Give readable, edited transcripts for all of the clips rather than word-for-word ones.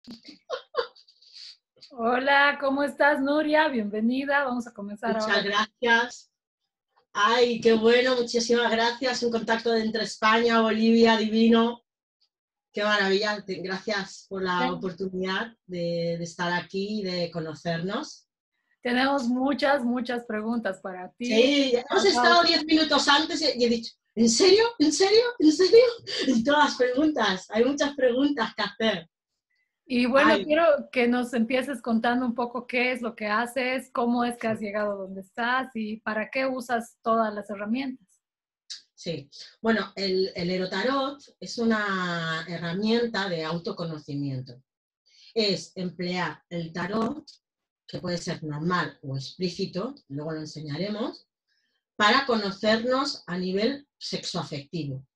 Hola, ¿cómo estás, Nuria? Bienvenida. Vamos a comenzar ahora. Muchas gracias. Ay, qué bueno, muchísimas gracias. Un contacto entre España, Bolivia, divino. Qué maravilla. Gracias por la oportunidad de estar aquí y de conocernos. Tenemos muchas preguntas para ti. Sí, hemos estado 10 minutos antes y he dicho, ¿en serio? ¿En serio? ¿En serio? Y todas las preguntas. Hay muchas preguntas que hacer. Y bueno, Ay. quiero que nos empieces contando un poco qué es lo que haces, cómo es que has llegado donde estás y para qué usas todas las herramientas. Sí, bueno, el Erotarot es una herramienta de autoconocimiento. Es emplear el tarot, que puede ser normal o explícito, luego lo enseñaremos, para conocernos a nivel sexoafectivo,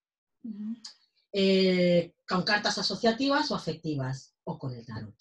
con cartas asociativas o afectivas, o con el tarot.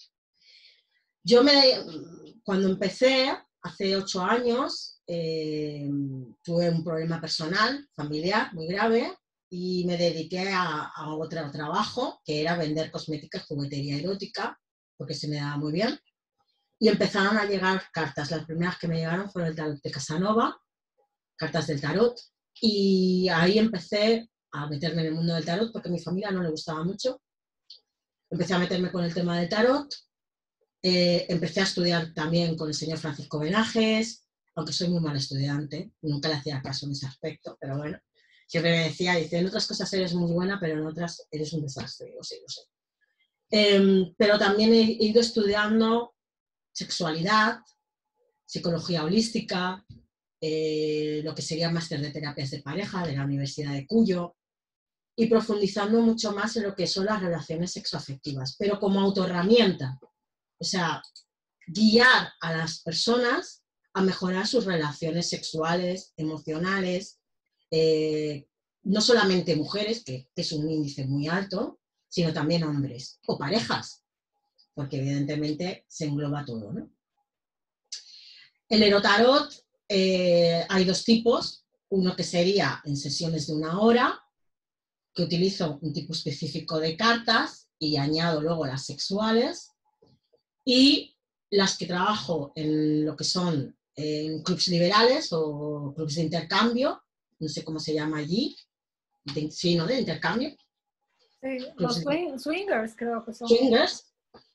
Cuando empecé, hace 8 años, tuve un problema personal, familiar, muy grave, y me dediqué a otro trabajo, que era vender cosmética y juguetería erótica, porque se me daba muy bien. Y empezaron a llegar cartas. Las primeras que me llegaron fueron el tarot de Casanova, cartas del tarot, y ahí empecé a meterme en el mundo del tarot, porque a mi familia no le gustaba mucho. Empecé a meterme con el tema del tarot. Empecé a estudiar también con el señor Francisco Benajes, aunque soy muy mal estudiante, nunca le hacía caso en ese aspecto, pero bueno, siempre me decía, dice, en otras cosas eres muy buena, pero en otras eres un desastre. Yo sí, lo sé. Pero también he ido estudiando sexualidad, psicología holística, lo que sería máster de terapias de pareja de la Universidad de Cuyo, y profundizando mucho más en lo que son las relaciones sexoafectivas, pero como autoherramienta. O sea, guiar a las personas a mejorar sus relaciones sexuales, emocionales, no solamente mujeres, que es un índice muy alto, sino también hombres o parejas, porque evidentemente se engloba todo, ¿no? El Erotarot, hay 2 tipos, uno que sería en sesiones de 1 hora, que utilizo un tipo específico de cartas y añado luego las sexuales, y las que trabajo en lo que son en clubs liberales o clubs de intercambio, no sé cómo se llama allí, sí, ¿no? De intercambio. Sí, los swingers creo que son. Swingers,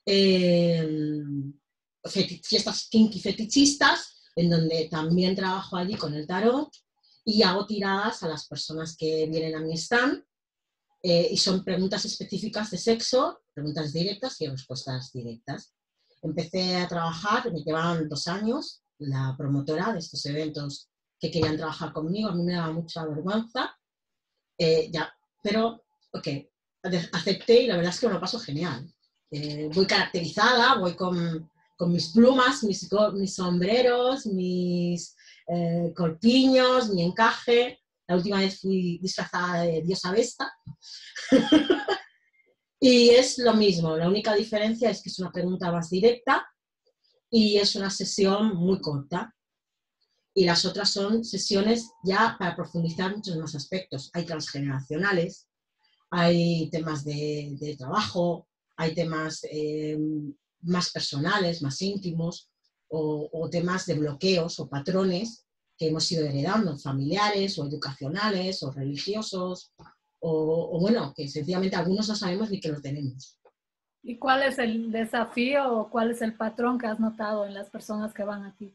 fiestas kinky fetichistas, en donde también trabajo allí con el tarot y hago tiradas a las personas que vienen a mi stand, y son preguntas específicas de sexo, preguntas directas y respuestas directas. Empecé a trabajar, me llevaban 2 años, la promotora de estos eventos que querían trabajar conmigo, a mí me daba mucha vergüenza, pero ok, acepté y la verdad es que me lo paso genial. Voy caracterizada, voy con mis plumas, mis sombreros, mis corpiños, mi encaje. La última vez fui disfrazada de diosa Vesta. Y es lo mismo, la única diferencia es que es una pregunta más directa y es una sesión muy corta. Y las otras son sesiones ya para profundizar muchos más aspectos. Hay transgeneracionales, hay temas de trabajo, hay temas más personales, más íntimos, o temas de bloqueos o patrones que hemos ido heredando, familiares o educacionales o religiosos, o bueno, que sencillamente algunos no sabemos ni que lo tenemos. ¿Y cuál es el desafío o cuál es el patrón que has notado en las personas que van a ti?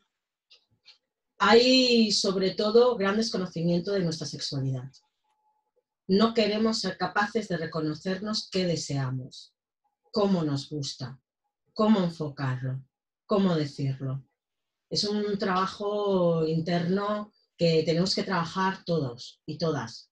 Hay sobre todo gran desconocimiento de nuestra sexualidad. No queremos ser capaces de reconocernos qué deseamos, cómo nos gusta, cómo enfocarlo, cómo decirlo. Es un trabajo interno que tenemos que trabajar todos y todas.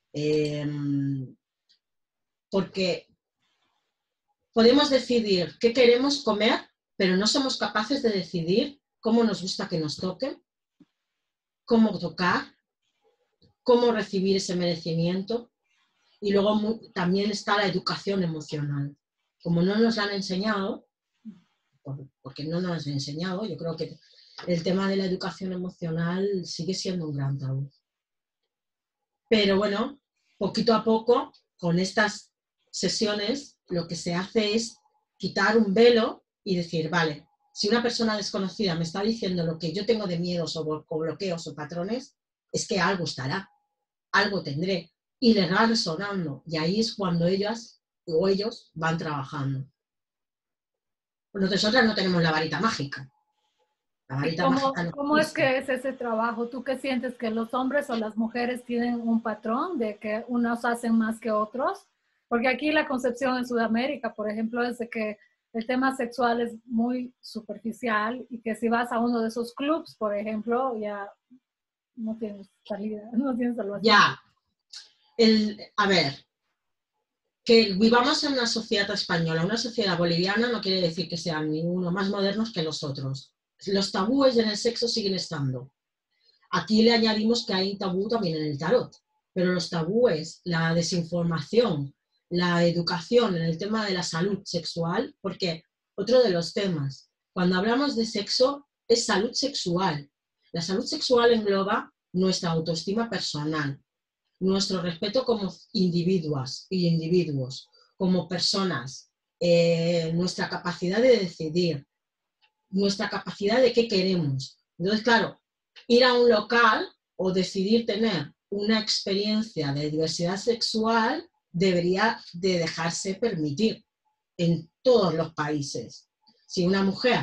Porque podemos decidir qué queremos comer, pero no somos capaces de decidir cómo nos gusta que nos toquen, cómo tocar, cómo recibir ese merecimiento. Y luego también está la educación emocional. Como no nos la han enseñado, porque no nos han enseñado, yo creo que el tema de la educación emocional sigue siendo un gran tabú. Pero bueno, poquito a poco, con estas sesiones, lo que se hace es quitar un velo y decir, vale, si una persona desconocida me está diciendo lo que yo tengo de miedos o bloqueos o patrones, es que algo estará, algo tendré, y les va resonando. Y ahí es cuando ellas o ellos van trabajando. Nosotras no tenemos la varita mágica. La ¿Y varita mágica no cómo es existe. que es ese trabajo? ¿Tú qué sientes que los hombres o las mujeres tienen un patrón de que unos hacen más que otros? Porque aquí la concepción en Sudamérica, por ejemplo, es de que el tema sexual es muy superficial y que si vas a uno de esos clubs, por ejemplo, ya no tienes salida, no tienes salvación. Ya, a ver, que vivamos en una sociedad española, una sociedad boliviana, no quiere decir que sean ninguno más modernos que los otros. Los tabúes en el sexo siguen estando. Aquí le añadimos que hay tabú también en el tarot, pero los tabúes, la desinformación, la educación en el tema de la salud sexual, porque otro de los temas, cuando hablamos de sexo, es salud sexual. La salud sexual engloba nuestra autoestima personal, nuestro respeto como individuos y individuos, como personas, nuestra capacidad de decidir, nuestra capacidad de qué queremos. Entonces, claro, ir a un local o decidir tener una experiencia de diversidad sexual debería de dejarse permitir en todos los países. Si una mujer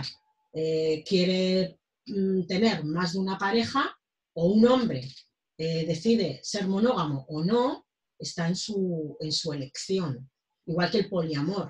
quiere tener más de una pareja o un hombre decide ser monógamo o no, está en su elección, igual que el poliamor.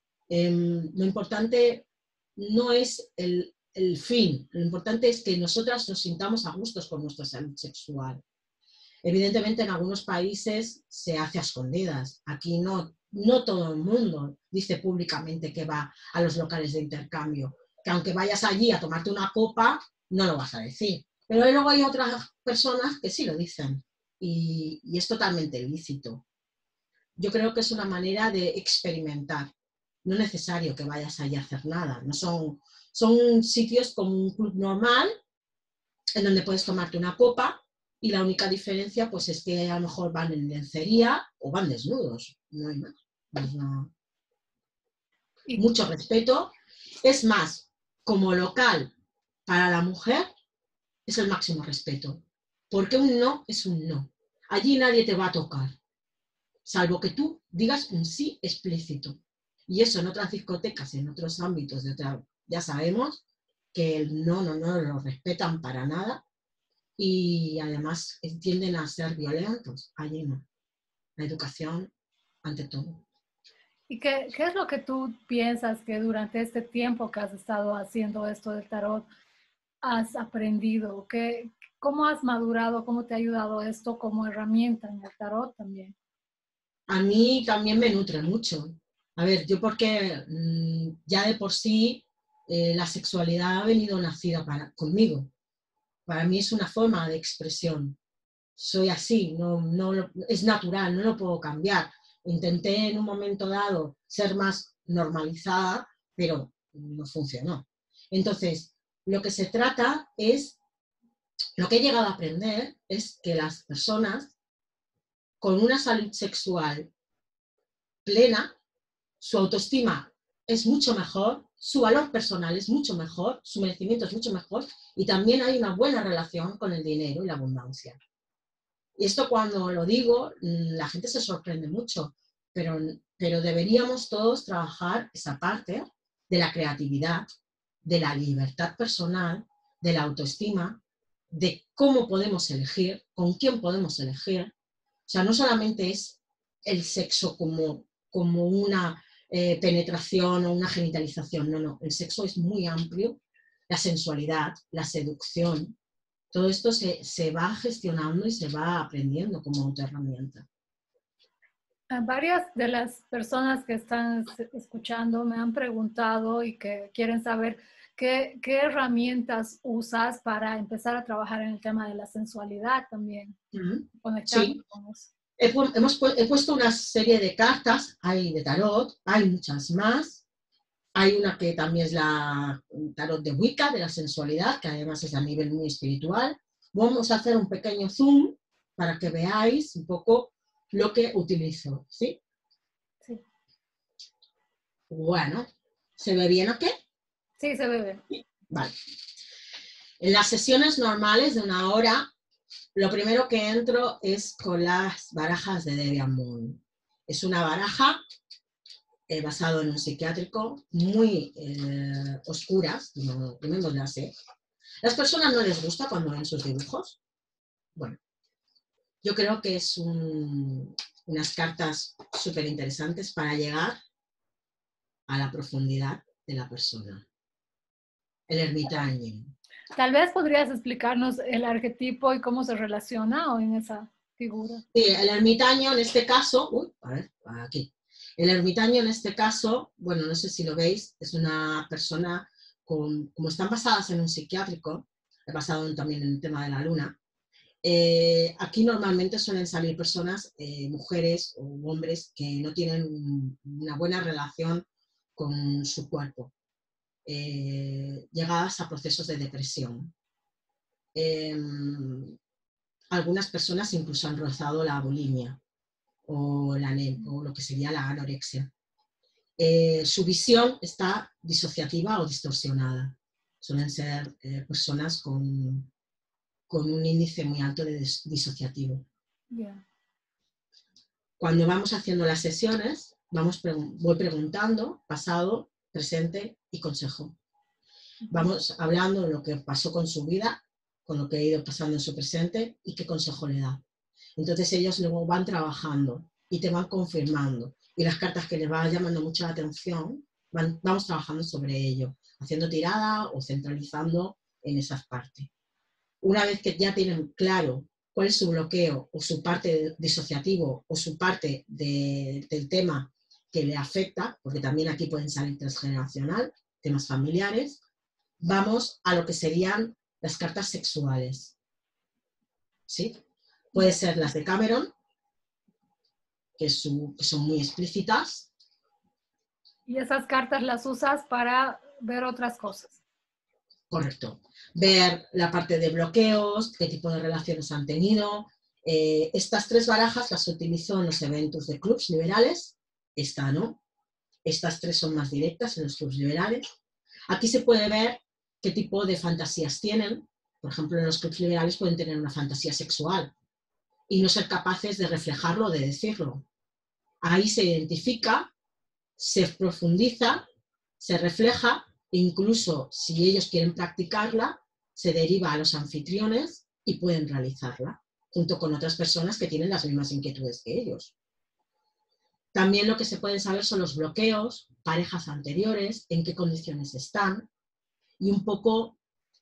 Lo importante no es el fin, lo importante es que nosotras nos sintamos a gustos con nuestra salud sexual. Evidentemente en algunos países se hace a escondidas, aquí no todo el mundo dice públicamente que va a los locales de intercambio, que aunque vayas allí a tomarte una copa, no lo vas a decir. Pero luego hay otras personas que sí lo dicen y es totalmente lícito. Yo creo que es una manera de experimentar. No es necesario que vayas allí a hacer nada. No son sitios como un club normal en donde puedes tomarte una copa y la única diferencia pues es que a lo mejor van en lencería o van desnudos. No hay más. Y Mucho respeto. Es más, como local para la mujer es el máximo respeto. Porque un no es un no. Allí nadie te va a tocar, salvo que tú digas un sí explícito. Y eso en otras discotecas, en otros ámbitos, ya sabemos que el no lo respetan para nada y además tienden a ser violentos. Allí no. La educación ante todo. ¿Y qué es lo que tú piensas que durante este tiempo que has estado haciendo esto del tarot has aprendido? ¿Cómo has madurado? ¿Cómo te ha ayudado esto como herramienta en el tarot también? A mí también me nutre mucho. A ver, yo porque ya de por sí la sexualidad ha venido nacida conmigo. Para mí es una forma de expresión. Soy así, es natural, no lo puedo cambiar. Intenté en un momento dado ser más normalizada, pero no funcionó. Entonces, lo que se trata es, lo que he llegado a aprender es que las personas con una salud sexual plena, su autoestima es mucho mejor, su valor personal es mucho mejor, su merecimiento es mucho mejor y también hay una buena relación con el dinero y la abundancia. Y esto cuando lo digo, la gente se sorprende mucho, pero deberíamos todos trabajar esa parte de la creatividad, de la libertad personal, de la autoestima, de cómo podemos elegir, con quién podemos elegir. O sea, no solamente es el sexo como una penetración o una genitalización, no, el sexo es muy amplio, la sensualidad, la seducción, todo esto se va gestionando y se va aprendiendo como autoherramienta. Varias de las personas que están escuchando me han preguntado y que quieren saber qué herramientas usas para empezar a trabajar en el tema de la sensualidad también, conectarte Sí, con eso. he puesto una serie de cartas, hay de tarot, hay muchas más. Hay una que también es la tarot de Wicca, de la sensualidad, que además es a nivel muy espiritual. Vamos a hacer un pequeño zoom para que veáis un poco lo que utilizo, ¿sí? Sí. Bueno, ¿Se ve bien o qué? Sí, se ve bien. Vale. En las sesiones normales de 1 hora, lo primero que entro es con las barajas de Debian Moon. Es una baraja basado en un psiquiátrico, muy oscuras, no, llamémoslas así. ¿Las personas no les gusta cuando ven sus dibujos? Bueno, yo creo que es unas cartas súper interesantes para llegar a la profundidad de la persona. El ermitaño. Tal vez podrías explicarnos el arquetipo y cómo se relaciona o en esa figura. Sí, el ermitaño en este caso, a ver, aquí. El ermitaño en este caso, bueno, no sé si lo veis, es una persona como están basadas en un psiquiátrico, basado también en el tema de la luna. Aquí normalmente suelen salir personas, mujeres o hombres que no tienen una buena relación con su cuerpo, llegadas a procesos de depresión. Algunas personas incluso han rozado la bulimia o lo que sería la anorexia. Su visión está disociativa o distorsionada. Suelen ser personas con un índice muy alto de disociativo. Yeah. Cuando vamos haciendo las sesiones, voy preguntando pasado, presente y consejo. Vamos hablando de lo que pasó con su vida, con lo que ha ido pasando en su presente y qué consejo le da. Entonces ellos luego van trabajando y te van confirmando. Y las cartas que les van llamando mucho la atención, vamos trabajando sobre ello, haciendo tirada o centralizando en esas partes. Una vez que ya tienen claro cuál es su bloqueo o su parte disociativo o su parte del tema que le afecta, porque también aquí pueden salir transgeneracional, temas familiares, vamos a lo que serían las cartas sexuales. ¿Sí? Puede ser las de Cameron, que son muy explícitas. Y esas cartas las usas para ver otras cosas. Correcto. Ver la parte de bloqueos, qué tipo de relaciones han tenido. Estas 3 barajas las utilizo en los eventos de clubs liberales. Esta no. Estas 3 son más directas en los clubs liberales. Aquí se puede ver qué tipo de fantasías tienen. Por ejemplo, en los clubs liberales pueden tener una fantasía sexual y no ser capaces de reflejarlo o de decirlo. Ahí se identifica, se profundiza, se refleja, incluso si ellos quieren practicarla, se deriva a los anfitriones y pueden realizarla, junto con otras personas que tienen las mismas inquietudes que ellos. También lo que se puede saber son los bloqueos, parejas anteriores, en qué condiciones están y un poco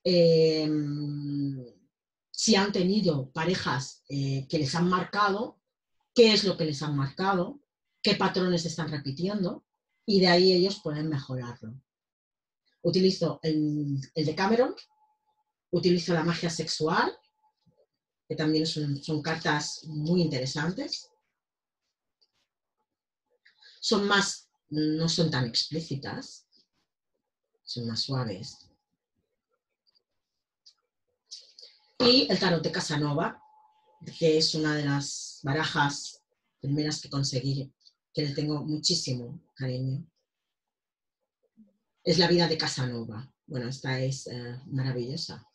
si han tenido parejas que les han marcado, qué es lo que les han marcado, qué patrones están repitiendo y de ahí ellos pueden mejorarlo. Utilizo el de Cameron, utilizo la magia sexual, que también son cartas muy interesantes. No son tan explícitas, son más suaves. Y el tarot de Casanova, que es una de las barajas primeras que conseguí, que le tengo muchísimo cariño. Es la vida de Casanova. Bueno, esta es maravillosa.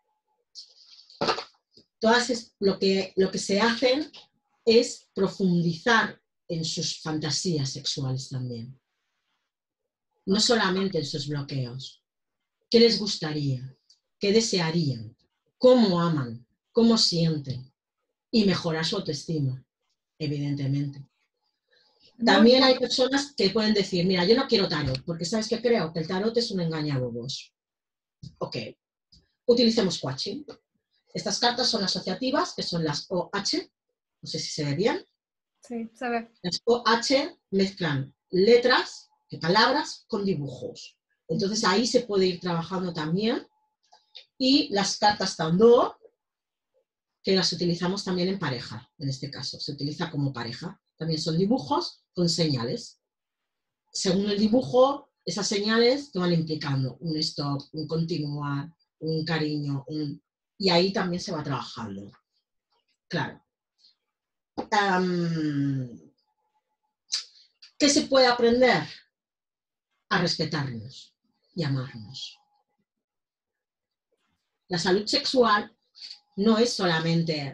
Todas lo que se hacen es profundizar en sus fantasías sexuales también. No solamente en sus bloqueos. ¿Qué les gustaría? ¿Qué desearían? ¿Cómo aman? ¿Cómo sienten? Y mejorar su autoestima, evidentemente. También hay personas que pueden decir, mira, yo no quiero tarot, porque ¿sabes qué creo? Que el tarot es un engañabobos. Ok, utilicemos coaching. Estas cartas son asociativas, que son las OH, no sé si se ve bien. Sí, se ve. Las OH mezclan letras, palabras, con dibujos. Entonces ahí se puede ir trabajando también. Y las cartas Tandó, que las utilizamos también en pareja, en este caso, se utiliza como pareja. También son dibujos con señales. Según el dibujo, esas señales te van implicando un stop, un continuar, un cariño, y ahí también se va trabajando. Claro. ¿Qué se puede aprender? a respetarnos y amarnos. La salud sexual no es solamente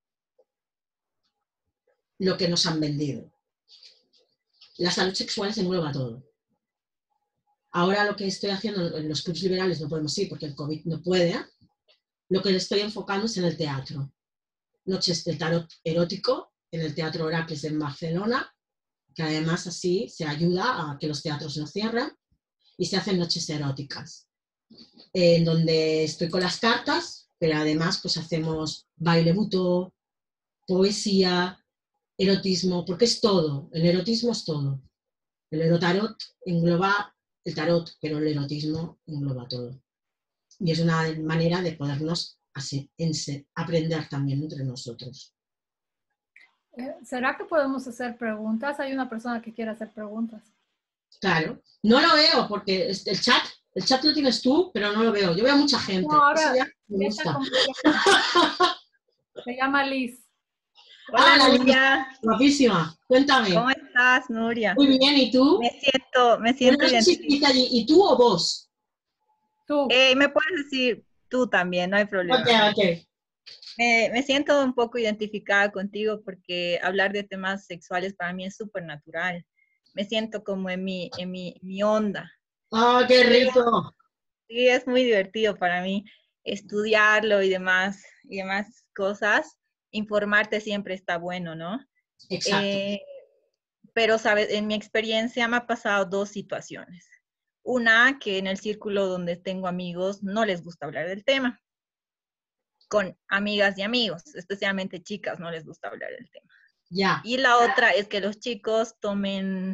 lo que nos han vendido. La salud sexual se engloba todo. Ahora lo que estoy haciendo en los clubs liberales no podemos ir porque el COVID no puede. Lo que estoy enfocando es en el teatro. Noches de tarot erótico en el Teatro Oracles en Barcelona, que además así se ayuda a que los teatros no cierren y se hacen noches eróticas, en donde estoy con las cartas, pero además pues hacemos baile buto, poesía, erotismo, porque es todo, el erotismo es todo. El erotarot engloba el tarot, pero el erotismo engloba todo. Y es una manera de podernos aprender también entre nosotros. ¿Será que podemos hacer preguntas? Hay una persona que quiere hacer preguntas. Claro, no lo veo porque el chat lo tienes tú, pero no lo veo. Yo veo mucha gente. No, ahora eso ya me gusta. Se llama Liz. Hola, Liz, Nuria. guapísima. Cuéntame. ¿Cómo estás, Nuria? Muy bien, ¿y tú? Me siento No sé si dice allí, ¿y tú o vos? Tú. Me puedes decir tú también, no hay problema. Ok. Me siento un poco identificada contigo porque hablar de temas sexuales para mí es súper natural. Me siento como en mi onda. ¡Ah, qué rico! Sí, es muy divertido para mí estudiarlo y demás cosas. Informarte siempre está bueno, ¿no? Exacto. Pero, ¿sabes? En mi experiencia me ha pasado dos situaciones. Una, que en el círculo donde tengo amigos no les gusta hablar del tema. Con amigas y amigos, especialmente chicas, no les gusta hablar del tema. Ya. Y la otra es que los chicos te tomen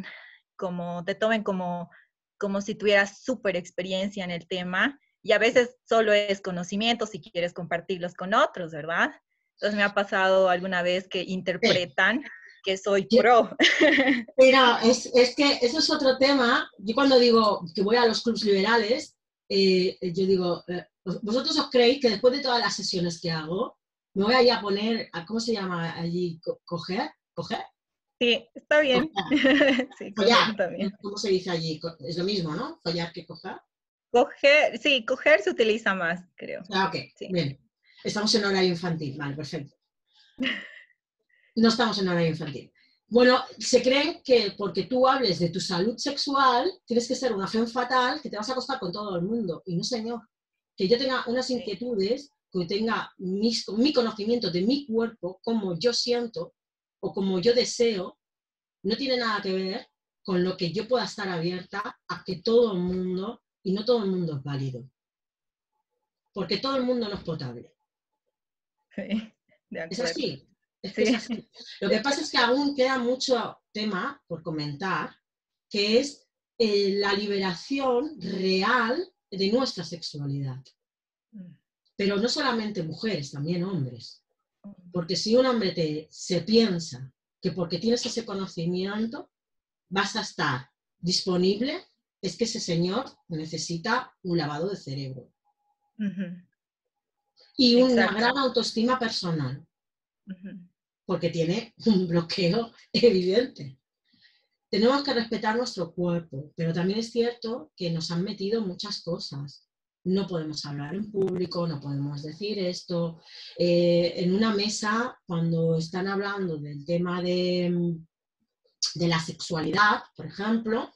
como si tuvieras súper experiencia en el tema, y a veces solo es conocimiento si quieres compartirlos con otros, ¿verdad? Entonces me ha pasado alguna vez que interpretan que soy pro. Mira, es que eso es otro tema. Yo cuando digo que voy a los clubs liberales, yo digo, ¿vosotros os creéis que después de todas las sesiones que hago, me voy a ir a poner, ¿cómo se llama allí? ¿Coger? ¿Coger? Sí, está bien. Sí, Follar. está bien. ¿Cómo se dice allí? Es lo mismo, ¿no? Follar que coger. Coger, sí, coger se utiliza más, creo. Ah, ok, Sí. bien. Estamos en horario infantil, vale, perfecto. No estamos en horario infantil. Bueno, se creen que porque tú hables de tu salud sexual, tienes que ser una femme fatal, que te vas a acostar con todo el mundo. Y no, señor. Que yo tenga unas inquietudes, que tenga mi conocimiento de mi cuerpo, como yo siento o como yo deseo, no tiene nada que ver con lo que yo pueda estar abierta a que todo el mundo, y no todo el mundo es válido. Porque todo el mundo no es potable. Sí, de Es acuerdo. así. Es que es Sí. así. Lo que pasa es que aún queda mucho tema por comentar, que es la liberación real de nuestra sexualidad. Pero no solamente mujeres, también hombres. Porque si un hombre se piensa que porque tienes ese conocimiento vas a estar disponible, es que ese señor necesita un lavado de cerebro. Y una gran autoestima personal. Porque tiene un bloqueo evidente. Tenemos que respetar nuestro cuerpo, pero también es cierto que nos han metido muchas cosas. No podemos hablar en público, no podemos decir esto. En una mesa, cuando están hablando del tema de la sexualidad, por ejemplo,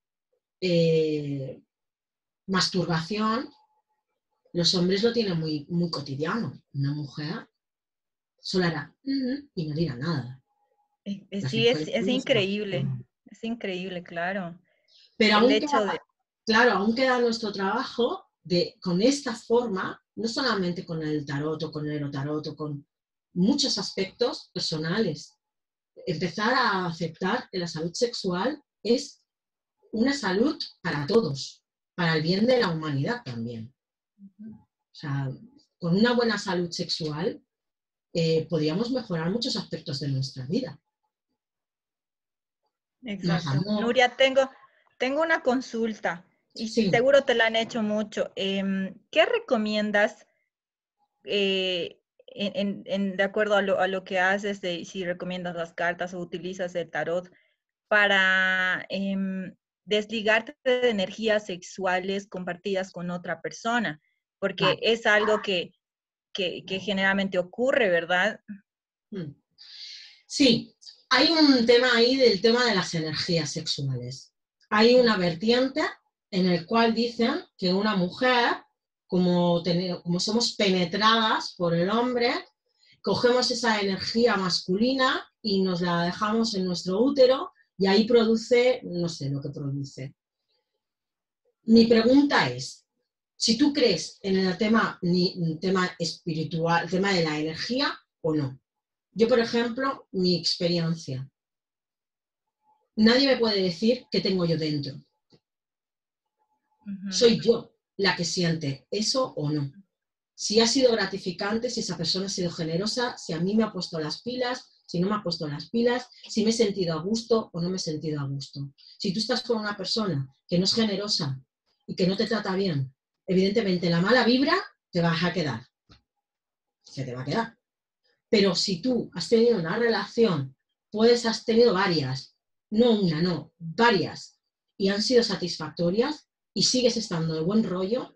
masturbación, los hombres lo tienen muy, muy cotidiano. Una mujer solo hará y no dirá nada. Sí, es increíble. Es increíble, claro. Pero el aún hecho queda, claro, aún queda nuestro trabajo con esta forma, no solamente con el tarot o con el erotarot o con muchos aspectos personales. Empezar a aceptar que la salud sexual es una salud para todos, para el bien de la humanidad también. O sea, con una buena salud sexual podríamos mejorar muchos aspectos de nuestra vida. Exacto. Nuria, tengo una consulta y sí. seguro te la han hecho mucho. ¿Qué recomiendas de acuerdo a lo que haces, si recomiendas las cartas o utilizas el tarot para desligarte de energías sexuales compartidas con otra persona, porque Vale. es algo que generalmente ocurre, ¿verdad? Sí, hay un tema ahí del tema de las energías sexuales. Hay una vertiente en el cual dicen que una mujer, como somos penetradas por el hombre, cogemos esa energía masculina y nos la dejamos en nuestro útero y ahí produce, no sé lo que produce. Mi pregunta es, si tú crees en el tema espiritual, el tema de la energía o no. Yo, por ejemplo, mi experiencia. Nadie me puede decir qué tengo yo dentro. Soy yo la que siente eso o no. Si ha sido gratificante, si esa persona ha sido generosa, si a mí me ha puesto las pilas, si no me ha puesto las pilas, si me he sentido a gusto o no me he sentido a gusto. Si tú estás con una persona que no es generosa y que no te trata bien, evidentemente la mala vibra te vas a quedar. Se te va a quedar. Pero si tú has tenido una relación, has tenido varias, no una, no, varias, y han sido satisfactorias y sigues estando de buen rollo.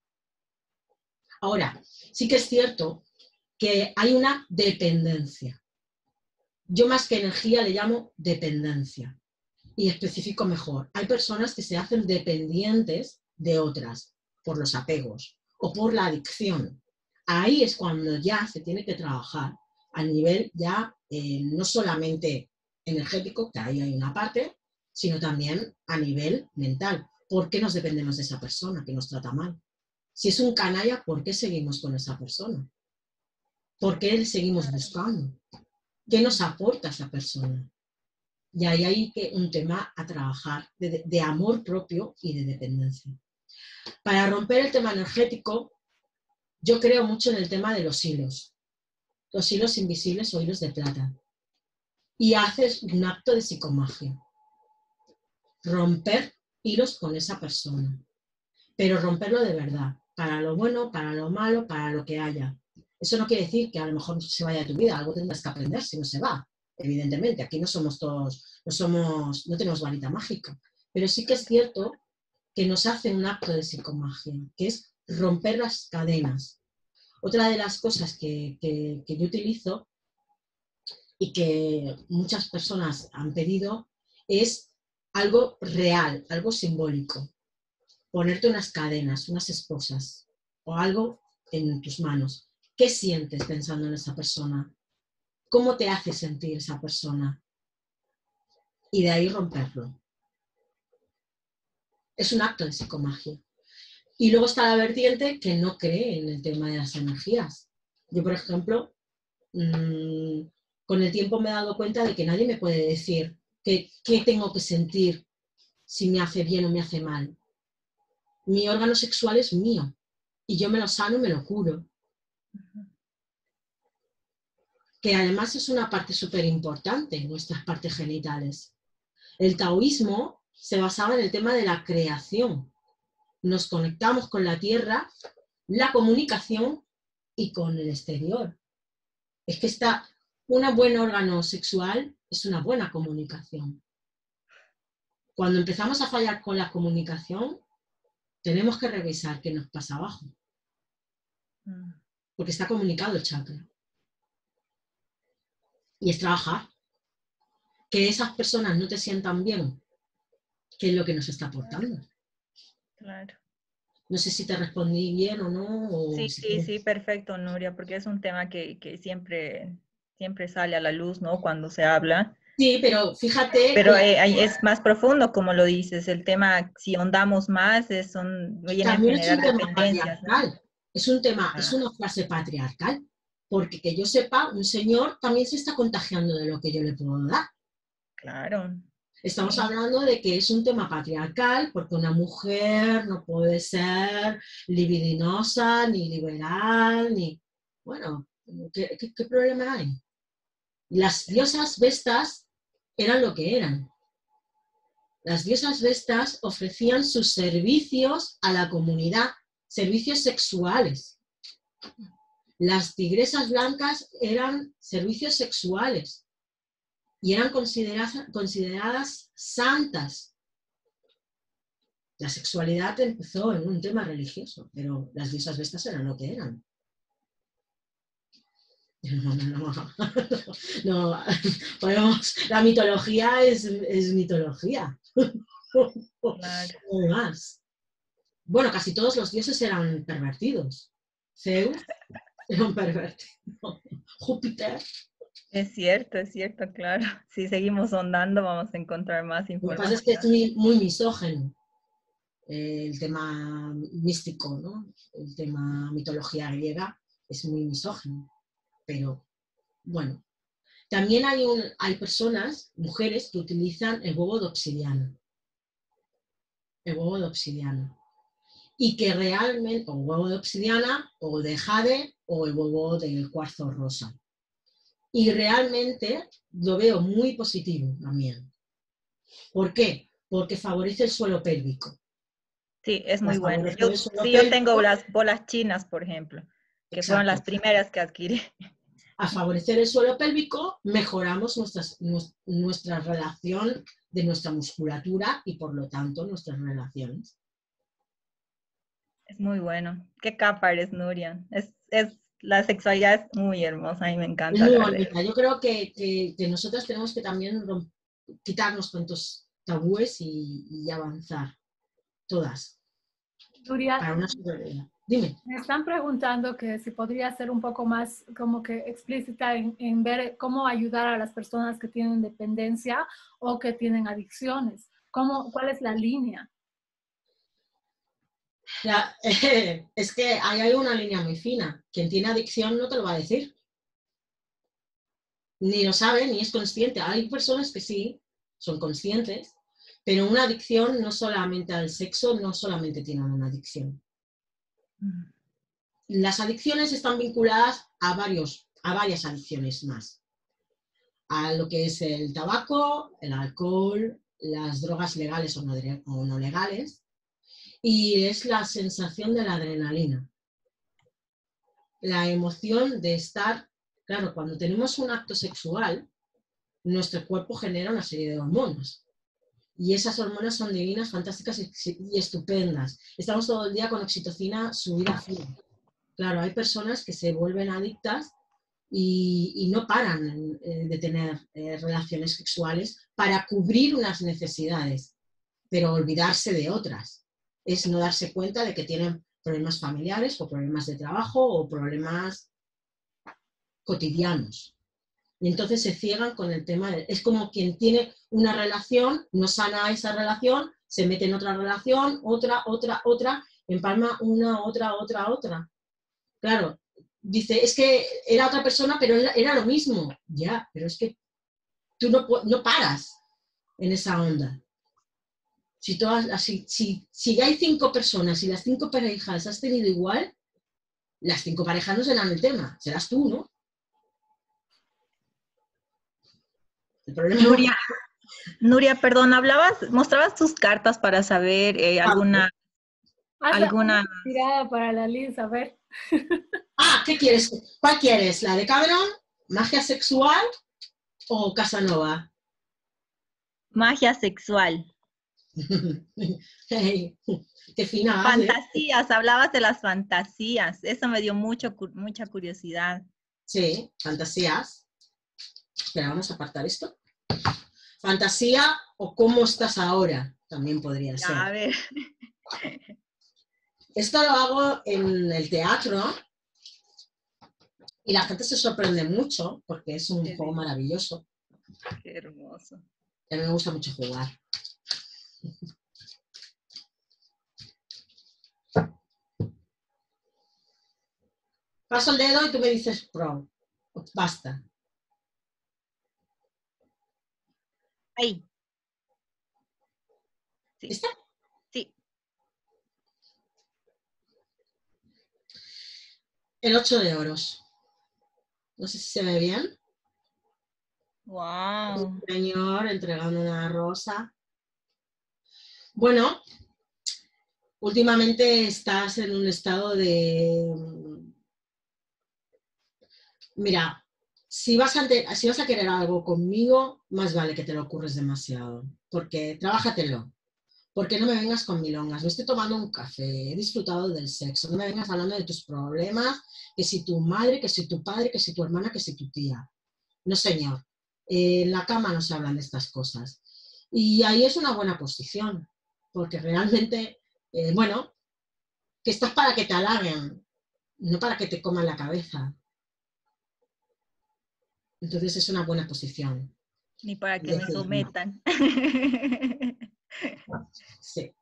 Ahora, sí que es cierto que hay una dependencia. Yo más que energía le llamo dependencia y especifico mejor. Hay personas que se hacen dependientes de otras por los apegos o por la adicción. Ahí es cuando ya se tiene que trabajar a nivel ya no solamente energético, que ahí hay una parte, sino también a nivel mental. ¿Por qué nos dependemos de esa persona que nos trata mal? Si es un canalla, ¿por qué seguimos con esa persona? ¿Por qué seguimos buscando? ¿Qué nos aporta esa persona? Y ahí hay un tema a trabajar de amor propio y de dependencia. Para romper el tema energético, yo creo mucho en el tema de los hilos invisibles o hilos de plata. Y haces un acto de psicomagia. Romper hilos con esa persona. Pero romperlo de verdad. Para lo bueno, para lo malo, para lo que haya. Eso no quiere decir que a lo mejor se vaya de tu vida. Algo tendrás que aprender si no se va. Evidentemente, aquí no somos todos, no tenemos varita mágica. Pero sí que es cierto que nos hace un acto de psicomagia, que es romper las cadenas. Otra de las cosas que yo utilizo y que muchas personas han pedido es algo real, algo simbólico. Ponerte unas cadenas, unas esposas o algo en tus manos. ¿Qué sientes pensando en esa persona? ¿Cómo te hace sentir esa persona? Y de ahí romperlo. Es un acto de psicomagia. Y luego está la vertiente que no cree en el tema de las energías. Yo, por ejemplo, con el tiempo me he dado cuenta de que nadie me puede decir qué tengo que sentir, si me hace bien o me hace mal. Mi órgano sexual es mío y yo me lo sano y me lo curo. Que además es una parte súper importante en nuestras partes genitales. El taoísmo se basaba en el tema de la creación. Nos conectamos con la tierra, la comunicación y con el exterior. Es que un buen órgano sexual es una buena comunicación. Cuando empezamos a fallar con la comunicación, tenemos que revisar qué nos pasa abajo. Porque está comunicado el chakra. Y es trabajar. Que esas personas no te sientan bien, ¿qué es lo que nos está aportando? Claro. No sé si te respondí bien o no. O Sí, perfecto, Nuria, porque es un tema que siempre sale a la luz, ¿no? Cuando se habla. Sí, pero fíjate... Pero es más profundo, como lo dices, el tema, si ahondamos más, viene a también es un generar tema dependencias, ¿no? patriarcal. Es una frase patriarcal. Porque que yo sepa, un señor también se está contagiando de lo que yo le puedo dar. Claro. Estamos hablando de que es un tema patriarcal porque una mujer no puede ser libidinosa, ni liberal, ni... Bueno, ¿qué problema hay? Las diosas vestas eran lo que eran. Las diosas vestas ofrecían sus servicios a la comunidad, servicios sexuales. Las tigresas blancas eran servicios sexuales y eran consideradas santas. La sexualidad empezó en un tema religioso, pero las diosas Vestas eran lo que eran. No, la mitología es mitología. Claro. No más. Bueno, casi todos los dioses eran pervertidos. Zeus era un pervertido. Júpiter. Es cierto, claro. Si seguimos ondando vamos a encontrar más Lo que pasa es que es información. muy misógeno el tema místico, ¿no? El tema mitología griega es muy misógino. Pero bueno, también hay personas, mujeres, que utilizan el huevo de obsidiana. El huevo de obsidiana. Y que realmente, o huevo de obsidiana, o de jade, o el huevo del cuarzo rosa. Y realmente lo veo muy positivo también. ¿Por qué? Porque favorece el suelo pélvico. Sí, es muy bueno. Favorecer el suelo Yo tengo pélvico, las bolas chinas, por ejemplo, que fueron exacto. las primeras que adquirí. Al favorecer el suelo pélvico, mejoramos nuestra relación de nuestra musculatura y por lo tanto nuestras relaciones. Es muy bueno. Qué capa eres, Nuria. La sexualidad es muy hermosa, a mí me Es encanta muy hablar de eso. bonita. Yo creo que nosotras tenemos que también quitarnos cuantos tabúes y avanzar, todas, Nuria, para una superioridad. Dime. me están preguntando que si podría ser un poco más como que explícita en ver cómo ayudar a las personas que tienen dependencia o que tienen adicciones. ¿Cuál es la línea? Es que ahí hay una línea muy fina. Quien tiene adicción no te lo va a decir. Ni lo sabe, ni es consciente. Hay personas que sí, son conscientes, pero una adicción no solamente al sexo, no solamente tienen una adicción. Las adicciones están vinculadas a varias adicciones más. A lo que es el tabaco, el alcohol, las drogas legales o no legales, y es la sensación de la adrenalina. La emoción de estar, claro, cuando tenemos un acto sexual, nuestro cuerpo genera una serie de hormonas. Y esas hormonas son divinas, fantásticas y estupendas. Estamos todo el día con oxitocina subida a full. Claro, hay personas que se vuelven adictas y no paran de tener relaciones sexuales para cubrir unas necesidades, pero olvidarse de otras. Es no darse cuenta de que tienen problemas familiares o problemas de trabajo o problemas cotidianos. Y entonces se ciegan con el tema. Es como quien tiene una relación, no sana esa relación, se mete en otra relación, otra, empalma una, otra. Claro, dice, es que era otra persona, pero era lo mismo. Ya, pero es que tú no paras en esa onda. Si hay 5 personas y las 5 parejas has tenido igual, las 5 parejas no serán el tema, serás tú, ¿no? El problema Nuria, perdón, mostrabas tus cartas para saber alguna. Hazla una tirada para la Liz, a ver. ¿Qué quieres? ¿Cuál quieres? ¿La de Cameron? ¿Magia sexual o Casanova? Magia sexual. Hey, qué fina. Fantasías, hablabas de las fantasías. Eso me dio mucha curiosidad. Sí, fantasías. Espera, vamos a apartar esto. Fantasía o cómo estás ahora, también podría ser. A ver. Esto lo hago en el teatro y la gente se sorprende mucho porque es un juego maravilloso. Qué hermoso. A mí me gusta mucho jugar. Paso el dedo y tú me dices pro. Basta. Ahí. Sí. ¿Está? Sí. El 8 de oros. No sé si se ve bien. Wow. Un señor entregando una rosa. Bueno, últimamente estás en un estado de... Mira, si vas a querer algo conmigo, más vale que te lo ocurres demasiado, porque trabájatelo. porque no me vengas con milongas, me estoy tomando un café, he disfrutado del sexo, no me vengas hablando de tus problemas, que si tu madre, que si tu padre, que si tu hermana, que si tu tía. No, señor, en la cama no se hablan de estas cosas. Y ahí es una buena posición, porque realmente, bueno, que estás para que te halaguen, no para que te coman la cabeza. Entonces es una buena posición. Ni para que me sometan. Sí.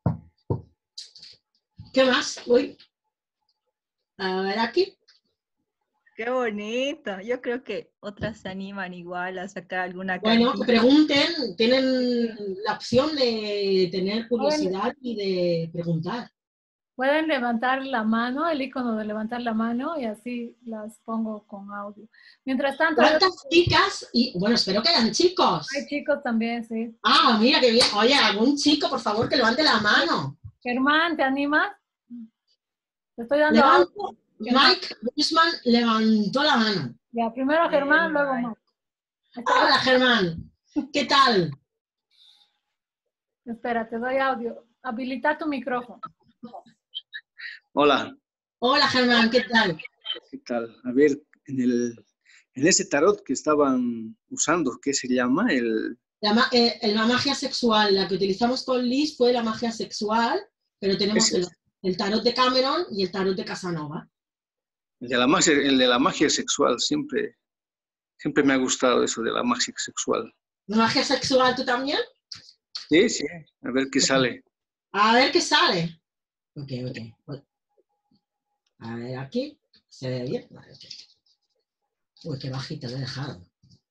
¿Qué más? Uy. A ver aquí. Qué bonito. Yo creo que otras se animan igual a sacar alguna Bueno, que cartita. pregunten, tienen la opción de tener Pueden, curiosidad y de preguntar. pueden levantar la mano, el icono de levantar la mano, y así las pongo con audio. Mientras tanto, ¿Cuántas chicas? Y bueno, espero que hayan hay chicos. chicos también, sí. Ah, mira qué bien. Oye, algún chico, por favor, que levante la mano. Germán, ¿te animas? Te estoy dando audio. Levanto. Germán. Mike Guzmán levantó la mano. Ya, primero Germán, luego Marco. Hola, Germán. ¿Qué tal? Espera, te doy audio. Habilita tu micrófono. Hola, Hola, Germán, ¿qué tal? ¿qué tal? A ver, en ese tarot que estaban usando, ¿qué se llama? La magia sexual, la que utilizamos con Liz fue la magia sexual, pero tenemos Ese, el tarot de Cameron y el tarot de Casanova. el de la magia sexual, siempre me ha gustado eso de la magia sexual. ¿La magia sexual tú también? Sí, sí, a ver qué sale. A ver qué sale. Ok, ok. A ver, aquí. ¿Se ve bien? Vale, ok. Uy, qué bajito lo he dejado.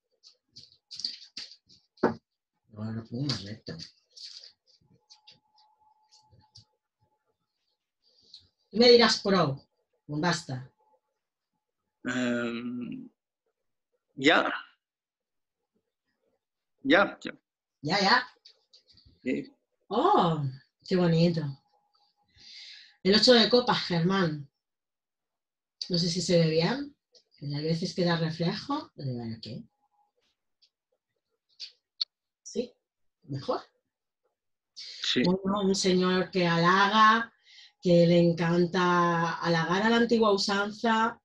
Ahora lo pongo más recto. Me dirás pro. Basta. Ya, ya, ya. Ya, ya. Sí. Oh, qué bonito. El 8 de copas, Germán. No sé si se ve bien. A veces queda reflejo. Aquí. Sí, mejor. Sí. Bueno, un señor que halaga, que le encanta halagar a la antigua usanza,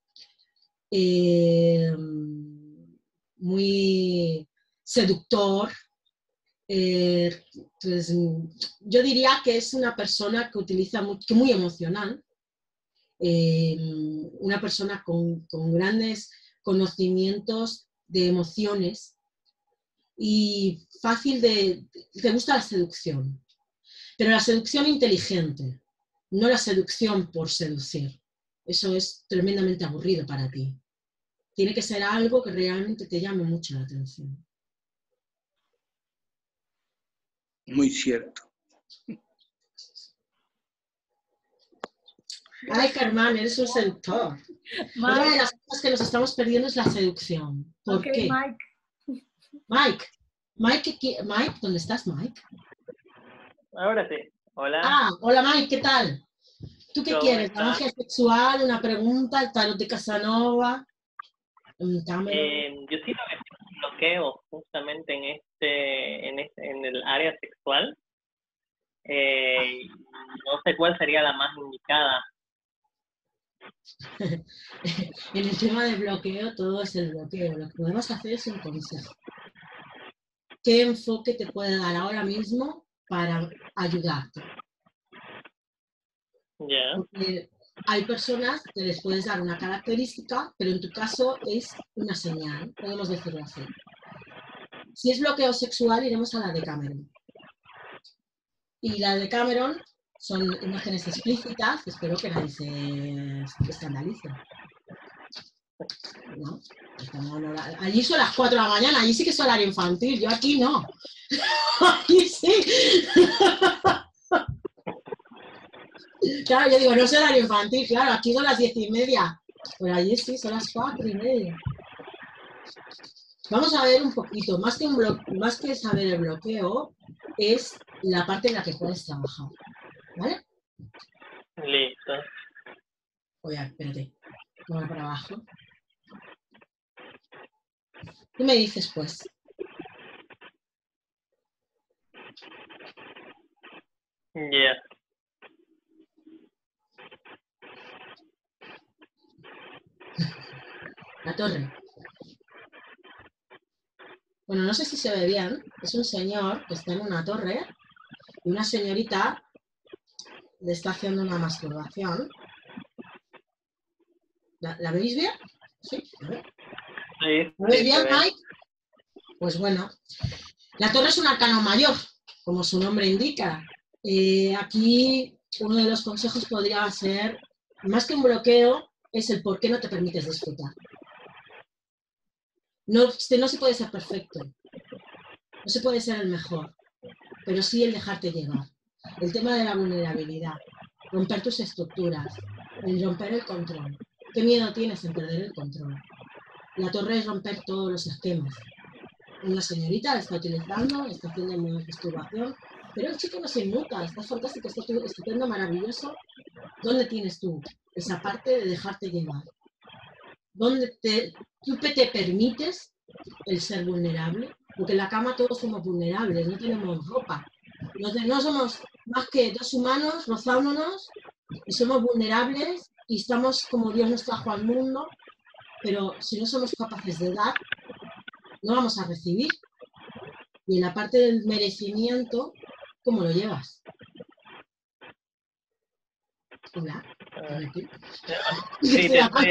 muy seductor. Pues, yo diría que es una persona que utiliza que muy emocional, una persona con grandes conocimientos de emociones y fácil te gusta la seducción, pero la seducción inteligente, no la seducción por seducir. Eso es tremendamente aburrido para ti. Tiene que ser algo que realmente te llame mucho la atención. Muy cierto. Ay, Germán, eres un seductor. Otra de las cosas que nos estamos perdiendo es la seducción. ¿Por Ok, qué? Mike. Mike, ¿dónde estás, Mike? Ahora sí. Hola, Ah, hola Mike, ¿qué tal? ¿Tú qué ¿cómo quieres? ¿La estás? magia sexual? ¿Una pregunta? ¿El tarot de Casanova? ¿Un Cameron? Yo siento que tengo un bloqueo justamente en el área sexual. No sé cuál sería la más indicada. En el tema de bloqueo, todo es el bloqueo. Lo que podemos hacer es un consejo. ¿Qué enfoque te puede dar ahora mismo para ayudarte? Ya, Porque hay personas que les puedes dar una característica, pero en tu caso es una señal, podemos decirlo así. Si es bloqueo sexual, iremos a la de Cameron. Y la de Cameron son imágenes explícitas, espero que nadie se escandalice. ¿No? Allí son las 4 de la mañana, allí sí que es horario infantil, yo aquí no. Aquí sí. Claro, yo digo, no es horario infantil, claro, aquí son las 10:30, pero allí sí, son las 4:30. Vamos a ver un poquito, más que saber el bloqueo, es la parte en la que puedes trabajar, ¿vale? listo. Oye, espérate, vamos para abajo. ¿Qué me dices, pues? Ya. La torre. Bueno, no sé si se ve bien. Es un señor que está en una torre y una señorita le está haciendo una masturbación. ¿La veis bien? Sí, a ver. Sí, ¿Lo ves sí, bien, se ve. Mike? Pues bueno, la torre es un arcano mayor, como su nombre indica. Aquí uno de los consejos podría ser, más que un bloqueo, es el por qué no te permites disfrutar. No se puede ser perfecto, no se puede ser el mejor, pero sí el dejarte llevar. El tema de la vulnerabilidad, romper tus estructuras, el romper el control. ¿Qué miedo tienes en perder el control? La torre es romper todos los esquemas. Una señorita la está utilizando, está haciendo masturbación, pero el chico no se inmuta, está fantástico, está estupendo, maravilloso. ¿Dónde tienes tú esa parte de dejarte llevar? ¿Dónde tú te permites el ser vulnerable? Porque en la cama todos somos vulnerables, no tenemos ropa. No somos más que dos humanos rozándonos y somos vulnerables y estamos como Dios nos trajo al mundo, pero si no somos capaces de dar, no vamos a recibir. Y en la parte del merecimiento, ¿cómo lo llevas? Hola. Sí, te estoy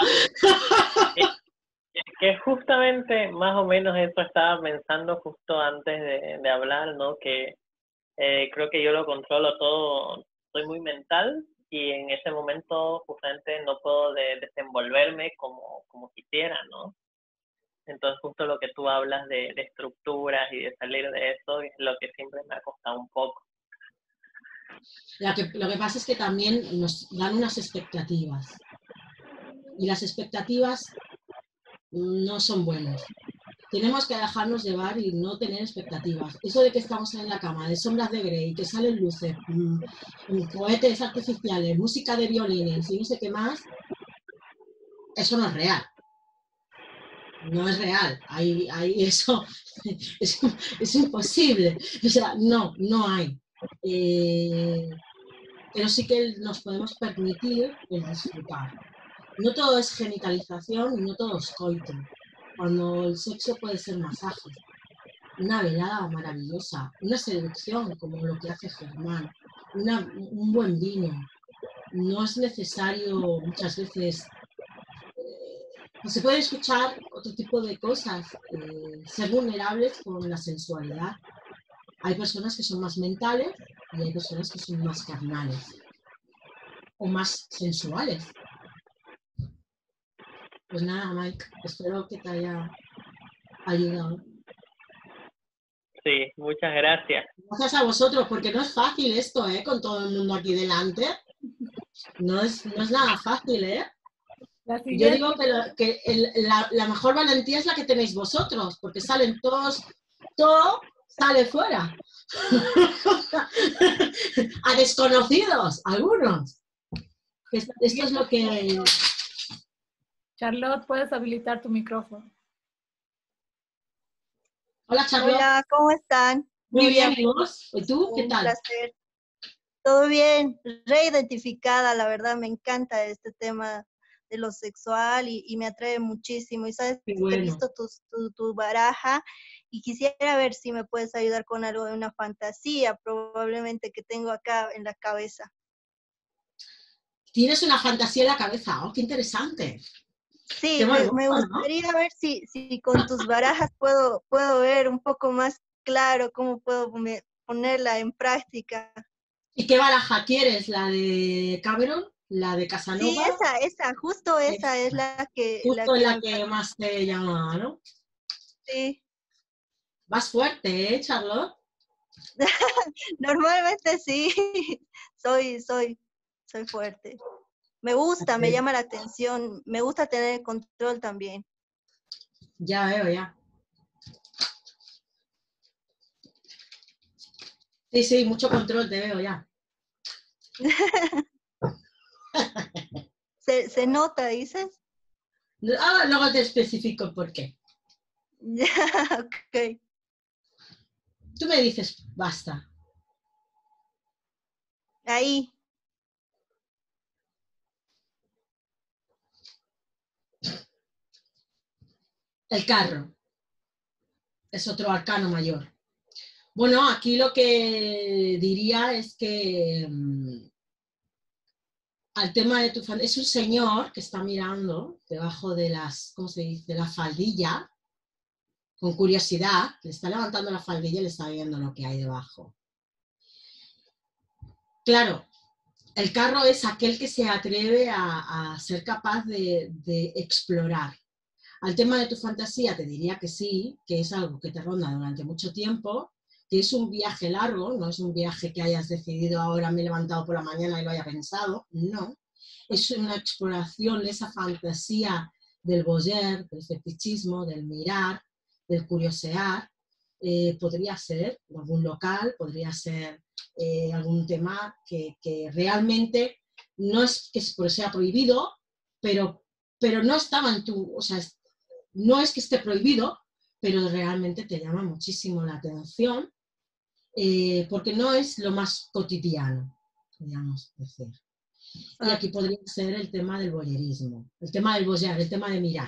que justamente más o menos eso estaba pensando justo antes de hablar, ¿no? Que creo que yo lo controlo todo, soy muy mental y en ese momento justamente no puedo desenvolverme como quisiera, ¿no? Entonces justo lo que tú hablas de estructuras y de salir de eso es lo que siempre me ha costado un poco. Lo que pasa es que también nos dan unas expectativas y las expectativas no son buenas. Tenemos que dejarnos llevar y no tener expectativas. Eso de que estamos en la cama, de sombras de Grey, que salen luces, cohetes artificiales, música de violines y no sé qué más, eso no es real. No es real. Eso es imposible. O sea, no hay. Pero sí que nos podemos permitir el disfrutar. No todo es genitalización y no todo es coito. Cuando el sexo puede ser masaje, una velada maravillosa, una seducción como lo que hace Germán, un buen vino. No es necesario muchas veces, se puede escuchar otro tipo de cosas, ser vulnerables con la sensualidad. Hay personas que son más mentales y hay personas que son más carnales o más sensuales. Pues nada, Mike, espero que te haya ayudado. Sí, muchas gracias. Gracias a vosotros, porque no es fácil esto, con todo el mundo aquí delante. No es nada fácil, Yo digo que la mejor valentía es la que tenéis vosotros, porque salen todo sale fuera. A desconocidos, algunos. Esto es lo que... Charlotte, puedes habilitar tu micrófono. Hola, Charlotte. Hola, ¿cómo están? Muy bien, ¿y vos? ¿Y tú? ¿Qué tal? Un placer. Todo bien, reidentificada, la verdad me encanta este tema de lo sexual y me atrae muchísimo. Y sabes, bueno. He visto tu baraja y quisiera ver si me puedes ayudar con algo de una fantasía, probablemente que tengo acá en la cabeza. Tienes una fantasía en la cabeza, ¡oh, qué interesante! Sí, qué me bueno, gustaría ver si con tus barajas puedo ver un poco más claro cómo puedo ponerla en práctica. ¿Y qué baraja quieres? ¿La de Cameron? ¿La de Casanova? Sí, justo esa es la que... Justo la que más te llamaba, ¿no? Sí. Vas fuerte, Charlotte? Normalmente sí, soy fuerte. Me gusta, me llama la atención, me gusta tener control también. Ya veo, ya. Sí, mucho control te veo ya. ¿Se nota, dices? Luego te especifico por qué. Ok. Tú me dices, basta. Ahí. El carro. Es otro arcano mayor. Bueno, aquí lo que diría es que al tema de tu fantasía, es un señor que está mirando debajo de las, ¿cómo se dice?, de la faldilla, con curiosidad, le está levantando la faldilla y le está viendo lo que hay debajo. Claro, el carro es aquel que se atreve a ser capaz de explorar. Al tema de tu fantasía te diría que sí, que es algo que te ronda durante mucho tiempo, que es un viaje largo, no es un viaje que hayas decidido ahora me he levantado por la mañana y lo haya pensado, no. Es una exploración de esa fantasía del voyeur, del fetichismo, del mirar, del curiosear. Podría ser algún local, podría ser algún tema que realmente no es que sea prohibido, pero no estaba en tu, o sea, no es que esté prohibido, pero realmente te llama muchísimo la atención porque no es lo más cotidiano, podríamos decir. Y aquí podría ser el tema del voyerismo, el tema del voyeur, el tema de mirar.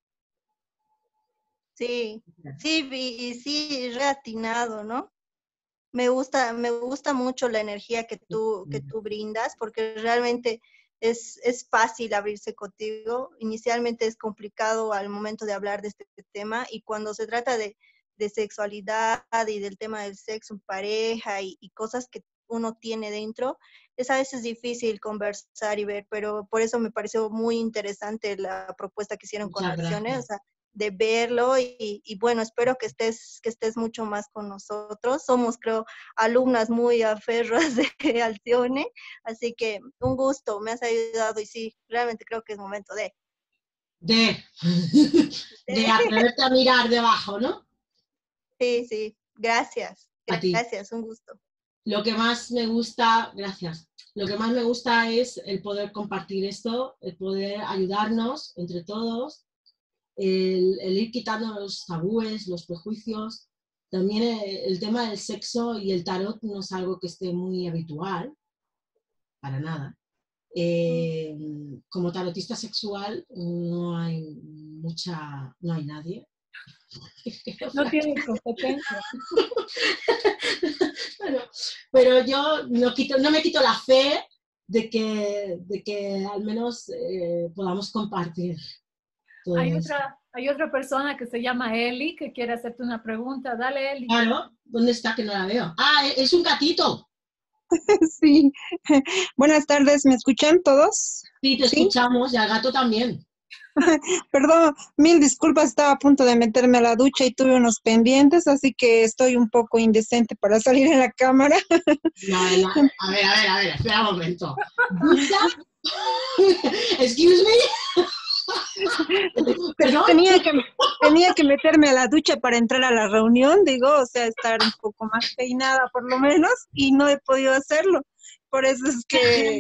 Sí, sí, y sí, reatinado, ¿no? Me gusta mucho la energía que tú brindas, porque realmente es fácil abrirse contigo. Inicialmente es complicado al momento de hablar de este tema, y cuando se trata de sexualidad y del tema del sexo en pareja y cosas que uno tiene dentro, es a veces difícil conversar y ver, pero por eso me pareció muy interesante la propuesta que hicieron con Acciones, o sea, de verlo y bueno, espero que estés mucho más con nosotros. Somos, creo, alumnas muy aferras de Alcione, así que un gusto, me has ayudado y sí, realmente creo que es momento de atreverte a mirar debajo, ¿no? Sí, sí, gracias, A ti. Gracias, un gusto. Lo que más me gusta, gracias, lo que más me gusta es el poder compartir esto, el poder ayudarnos entre todos, el ir quitando los tabúes, los prejuicios. También el tema del sexo y el tarot no es algo que esté muy habitual, para nada. Como tarotista sexual no hay nadie. No tiene competencia. Bueno, pero yo no me quito la fe de que al menos podamos compartir. Hay otra persona que se llama Eli que quiere hacerte una pregunta. Dale, Eli. Claro, ¿dónde está que no la veo? Ah, es un gatito. Sí. Buenas tardes, ¿me escuchan todos? Sí, te escuchamos, y al gato también. Perdón, mil disculpas, estaba a punto de meterme a la ducha y tuve unos pendientes, así que estoy un poco indecente para salir en la cámara. No, a ver, espera un momento. ¿Ducha? Excuse me. ¿Perdón? Tenía que meterme a la ducha para entrar a la reunión, digo, o sea, estar un poco más peinada por lo menos, y no he podido hacerlo. Por eso es que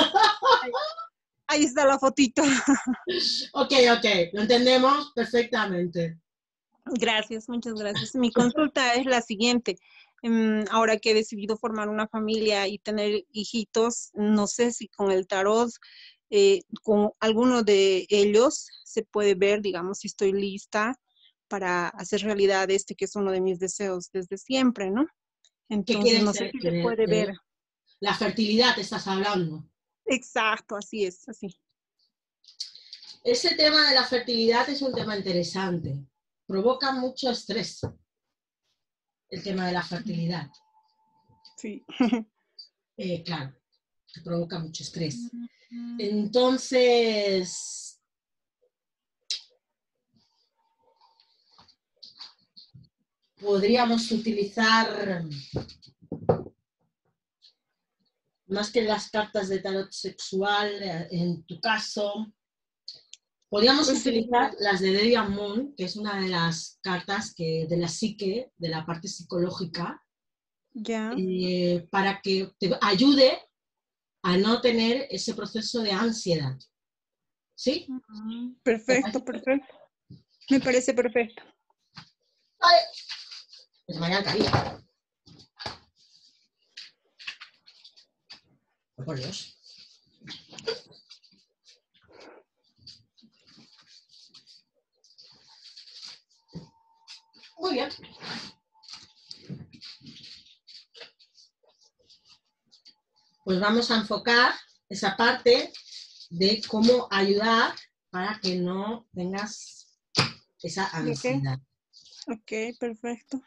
ahí está la fotito. Ok, lo entendemos perfectamente. Gracias, muchas gracias. Mi consulta es la siguiente. Ahora que he decidido formar una familia y tener hijitos, no sé si con el tarot, con alguno de ellos se puede ver, digamos, si estoy lista para hacer realidad este que es uno de mis deseos desde siempre, ¿no? Entonces, no sé si se puede ver. La fertilidad te estás hablando. Exacto, así es, así. Ese tema de la fertilidad es un tema interesante. Provoca mucho estrés el tema de la fertilidad. Sí. Claro, provoca mucho estrés. Entonces, podríamos utilizar, más que las cartas de tarot sexual, en tu caso, podríamos utilizar las de Debian Moon, que es una de las cartas de la psique, de la parte psicológica, para que te ayude a no tener ese proceso de ansiedad. ¿Sí? Perfecto. Me parece perfecto. Vale. Pues me habían caído. Por Dios. Muy bien. Pues vamos a enfocar esa parte de cómo ayudar para que no tengas esa ansiedad. Ok, perfecto.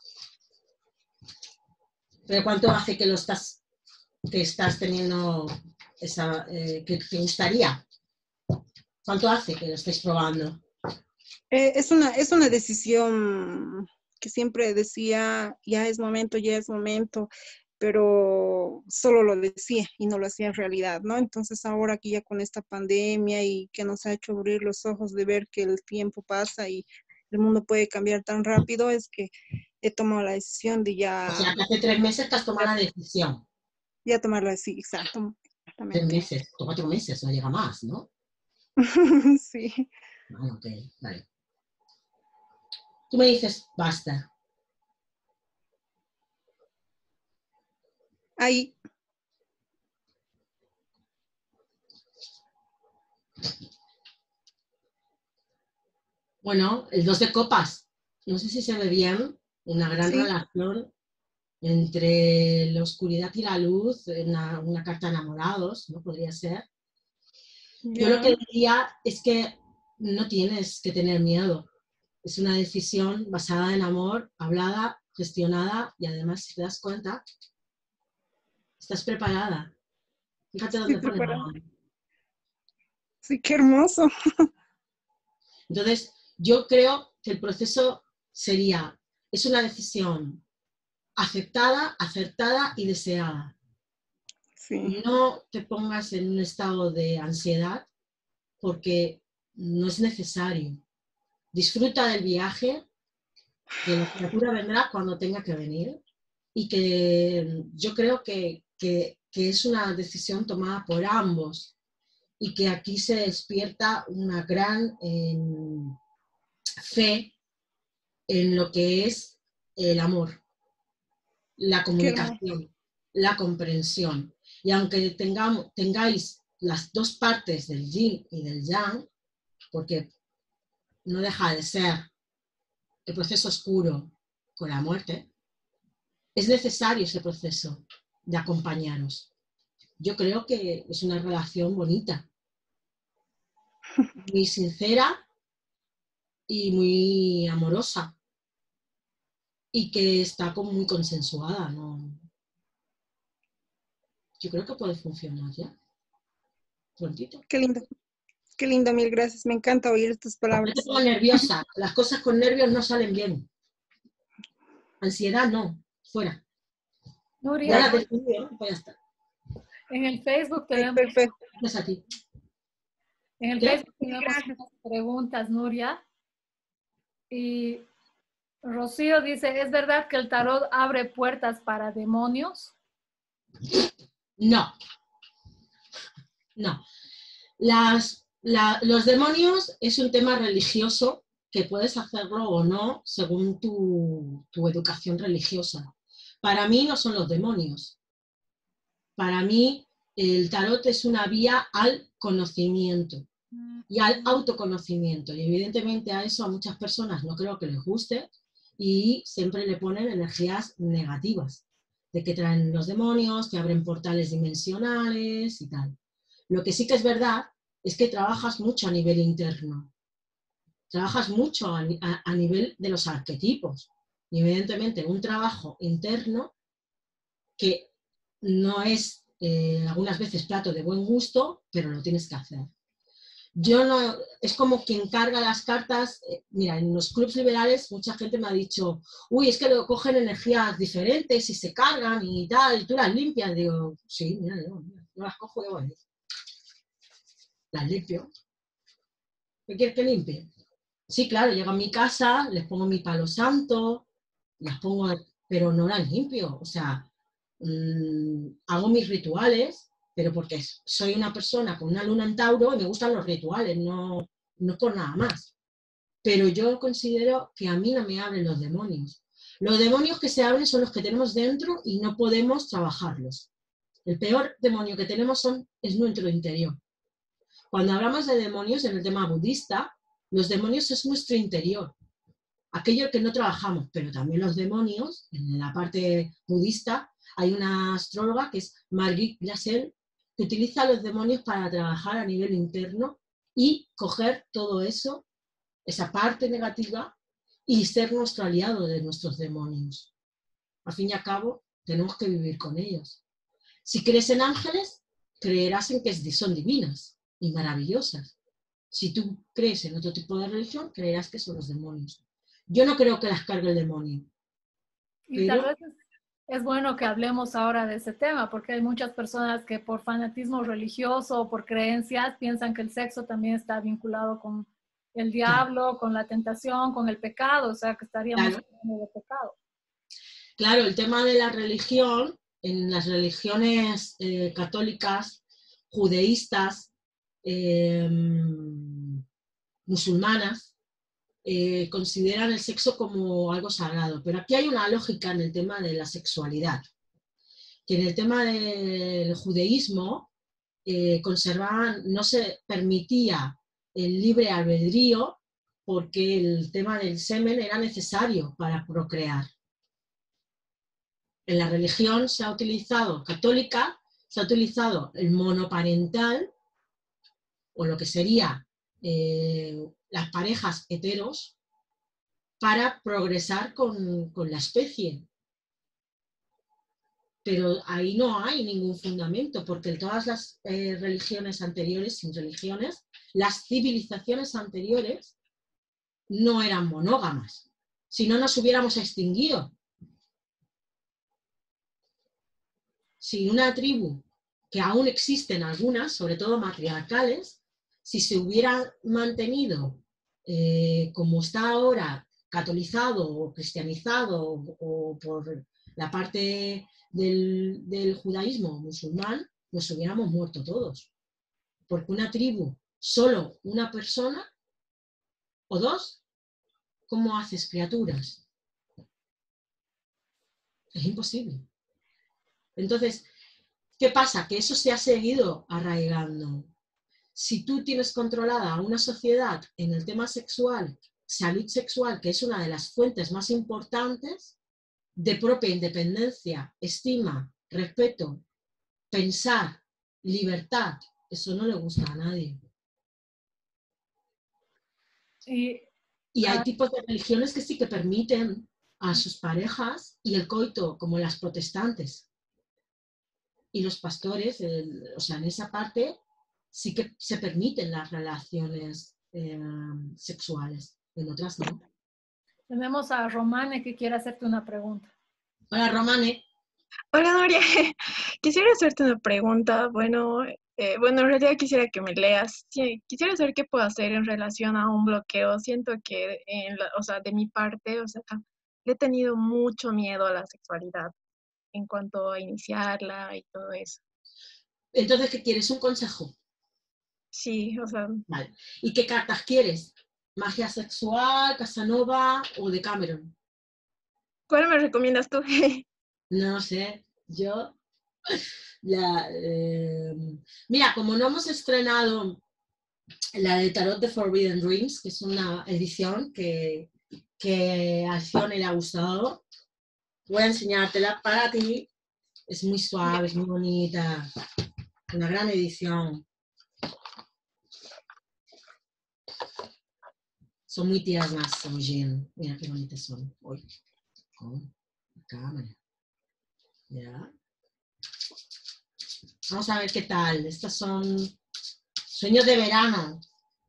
¿Pero cuánto hace que estás teniendo esa, que te gustaría? ¿Cuánto hace que lo estáis probando? Es una decisión que siempre decía, ya es momento, pero solo lo decía y no lo hacía en realidad, ¿no? Entonces ahora aquí ya con esta pandemia y que nos ha hecho abrir los ojos de ver que el tiempo pasa y el mundo puede cambiar tan rápido, es que he tomado la decisión de O sea, que hace 3 meses que has tomado la decisión. ya tomarlo así, 3 exactamente. meses, 4 meses, no llega más, ¿no? Sí. Ah, ok, vale. Tú me dices, basta. Ahí. Bueno, el 2 de copas. No sé si se ve bien una gran relación entre la oscuridad y la luz, una carta de enamorados, ¿no? Podría ser. Yo lo que diría es que no tienes que tener miedo. Es una decisión basada en amor, hablada, gestionada y además, si te das cuenta, estás preparada. Fíjate dónde pone el amor. Sí, qué hermoso. Entonces, yo creo que el proceso es una decisión aceptada, acertada y deseada. Sí. No te pongas en un estado de ansiedad porque no es necesario. Disfruta del viaje, que la criatura vendrá cuando tenga que venir y que yo creo que es una decisión tomada por ambos y que aquí se despierta una gran fe en lo que es el amor, la comunicación, la comprensión. Y aunque tengáis las dos partes del yin y del yang, porque no deja de ser el proceso oscuro con la muerte, es necesario ese proceso de acompañaros. Yo creo que es una relación bonita, muy sincera y muy amorosa, y que está como muy consensuada, ¿no? Yo creo que puede funcionar ya. Prontito. Qué lindo, mil gracias. Me encanta oír tus No palabras. te pongas nerviosa, las cosas con nervios no salen bien. Ansiedad no, fuera. Nuria, Ya la decidí, ¿no? Pues ya está. en el Facebook tenemos, Perfecto. Gracias a ti. en el ¿Qué? Facebook tenemos unas preguntas, Nuria. Y Rocío dice, ¿es verdad que el tarot abre puertas para demonios? No. No. Los demonios es un tema religioso que puedes hacerlo o no según tu educación religiosa. Para mí no son los demonios. Para mí el tarot es una vía al conocimiento y al autoconocimiento. Y evidentemente a eso a muchas personas no creo que les guste y siempre le ponen energías negativas, de que traen los demonios, que abren portales dimensionales y tal. Lo que sí que es verdad es que trabajas mucho a nivel interno, trabajas mucho a nivel de los arquetipos. Y evidentemente un trabajo interno que no es algunas veces plato de buen gusto, pero lo tienes que hacer. Yo no, es como quien carga las cartas. Mira, en los clubs liberales mucha gente me ha dicho, uy, es que lo cogen energías diferentes y se cargan y tal, y tú las limpias. Digo, sí, mira, yo no las cojo, yo las limpio. ¿Qué quieres que limpie? Sí, claro, llego a mi casa, les pongo mi palo santo, las pongo, pero no las limpio. O sea, hago mis rituales, pero porque soy una persona con una luna en Tauro y me gustan los rituales, no por nada más. Pero yo considero que a mí no me abren los demonios. Los demonios que se abren son los que tenemos dentro y no podemos trabajarlos. El peor demonio que tenemos es nuestro interior. Cuando hablamos de demonios en el tema budista, los demonios es nuestro interior, aquello que no trabajamos, pero también los demonios, en la parte budista, hay una astróloga que es Margit Glassel, que utiliza los demonios para trabajar a nivel interno y coger todo eso, esa parte negativa, y ser nuestro aliado de nuestros demonios. Al fin y al cabo, tenemos que vivir con ellos. Si crees en ángeles, creerás en que son divinas y maravillosas. Si tú crees en otro tipo de religión, creerás que son los demonios. Yo no creo que las cargue el demonio. Y tal vez es bueno que hablemos ahora de ese tema, porque hay muchas personas que por fanatismo religioso o por creencias piensan que el sexo también está vinculado con el diablo, con la tentación, con el pecado, o sea, que estaríamos hablando de pecado. Claro, el tema de la religión, en las religiones católicas, judaístas, musulmanas, consideran el sexo como algo sagrado. Pero aquí hay una lógica en el tema de la sexualidad, que en el tema del judaísmo no se permitía el libre albedrío porque el tema del semen era necesario para procrear. En la religión se ha utilizado, católica, se ha utilizado el monoparental, o lo que sería las parejas heteros, para progresar con la especie. Pero ahí no hay ningún fundamento, porque en todas las religiones anteriores, sin religiones, las civilizaciones anteriores no eran monógamas. Si no, nos hubiéramos extinguido. Si una tribu, que aún existen algunas, sobre todo matriarcales, si se hubiera mantenido como está ahora, catolizado o cristianizado o por la parte del judaísmo musulmán, nos hubiéramos muerto todos. Porque una tribu, solo una persona o dos, ¿cómo haces criaturas? Es imposible. Entonces, ¿qué pasa? Que eso se ha seguido arraigando. Si tú tienes controlada a una sociedad en el tema sexual, salud sexual, que es una de las fuentes más importantes de propia independencia, estima, respeto, pensar, libertad, eso no le gusta a nadie. Y hay tipos de religiones que sí que permiten a sus parejas y el coito, como las protestantes. Y los pastores, o sea, en esa parte sí que se permiten las relaciones sexuales, en otras no. Tenemos a Romane que quiere hacerte una pregunta. Hola, Romane. Hola, Nuria. Quisiera hacerte una pregunta. Bueno, en realidad quisiera que me leas. Sí, quisiera saber qué puedo hacer en relación a un bloqueo. Siento que, o sea, de mi parte, o sea, le he tenido mucho miedo a la sexualidad en cuanto a iniciarla y todo eso. Entonces, ¿qué quieres? ¿Un consejo? Sí, o sea... Vale. ¿Y qué cartas quieres? ¿Magia sexual, Casanova o de Cameron? ¿Cuál me recomiendas tú? No sé, yo... Mira, como no hemos estrenado la de Tarot de Forbidden Dreams, que es una edición que a Fiona le ha gustado, voy a enseñártela para ti. Es muy suave, es muy bonita. Una gran edición. Son muy tiernas, Eugene. Mira qué bonitas son. Uy, con la cámara. Ya. Vamos a ver qué tal. Estas son sueños de verano.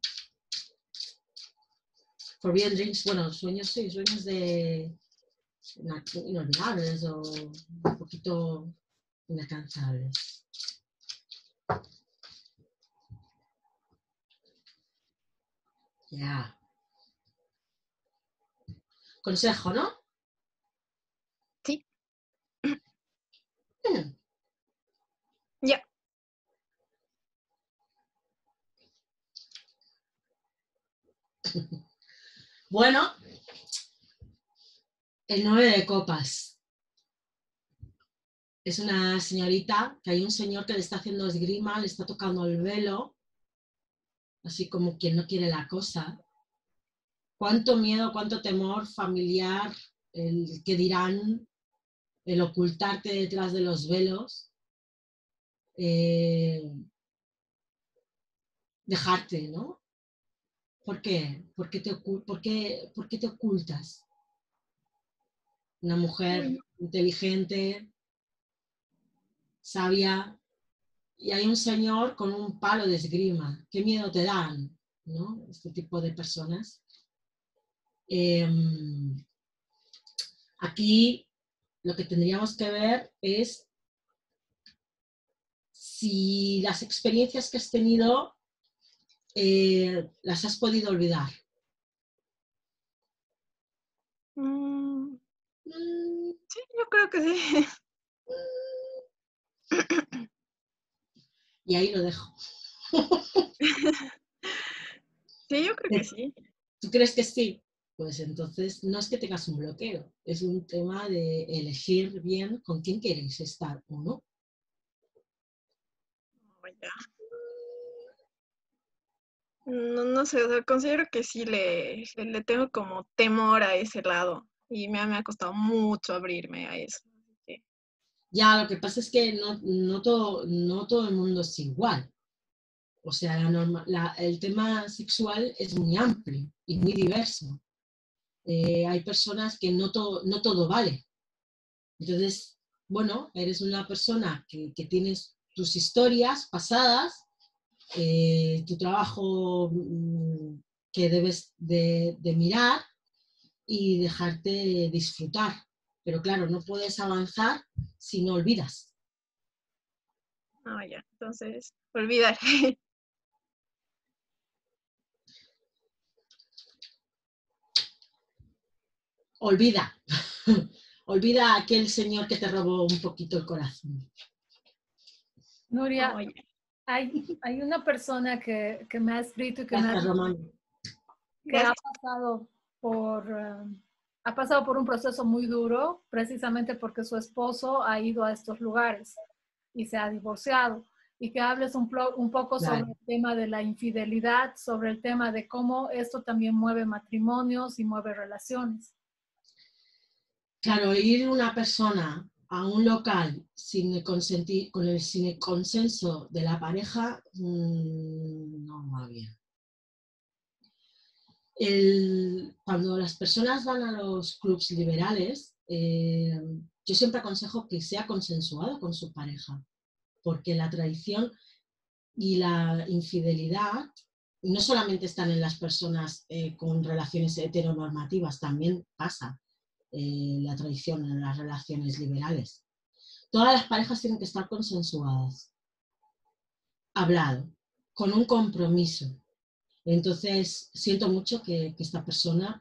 Forbidden Dreams, bueno, sueños sí, sueños de inolvidables o un poquito inalcanzables. Ya. Consejo, ¿no? Sí. Ya. Bueno, el 9 de copas. Es una señorita que hay un señor que le está haciendo esgrima, le está tocando el velo, así como quien no quiere la cosa. Cuánto miedo, cuánto temor familiar, el que dirán, el ocultarte detrás de los velos, dejarte, ¿no? ¿Por qué? ¿Por qué te ocultas? Una mujer inteligente, sabia, y hay un señor con un palo de esgrima. ¿Qué miedo te dan, ¿no? Este tipo de personas. Aquí lo que tendríamos que ver es si las experiencias que has tenido las has podido olvidar. Sí, yo creo que sí. Y ahí lo dejo. Sí, yo creo que sí. ¿Tú crees que sí? Pues entonces no es que tengas un bloqueo, es un tema de elegir bien con quién queréis estar o no. Oh, ya. No, no sé, o sea, considero que sí le tengo como temor a ese lado y me ha costado mucho abrirme a eso. Sí. Ya, lo que pasa es que no todo el mundo es igual. O sea, el tema sexual es muy amplio y muy diverso. Hay personas que no todo vale. Entonces, bueno, eres una persona que tienes tus historias pasadas, tu trabajo que debes de mirar y dejarte disfrutar. Pero claro, no puedes avanzar si no olvidas. Ah, ya, entonces, olvidar. Olvida. Olvida a aquel señor que te robó un poquito el corazón. Nuria, Oh, ya. hay una persona que me ha escrito y que Gracias, Román. que ha pasado por un proceso muy duro, precisamente porque su esposo ha ido a estos lugares y se ha divorciado. Y que hables un poco sobre Claro. el tema de la infidelidad, sobre el tema de cómo esto también mueve matrimonios y mueve relaciones. Claro, ir una persona a un local sin el consenso de la pareja no va bien. Cuando las personas van a los clubs liberales, yo siempre aconsejo que sea consensuado con su pareja, porque la traición y la infidelidad no solamente están en las personas con relaciones heteronormativas, también pasa la traición en las relaciones liberales. Todas las parejas tienen que estar consensuadas, hablado, con un compromiso. Entonces, siento mucho que esta persona,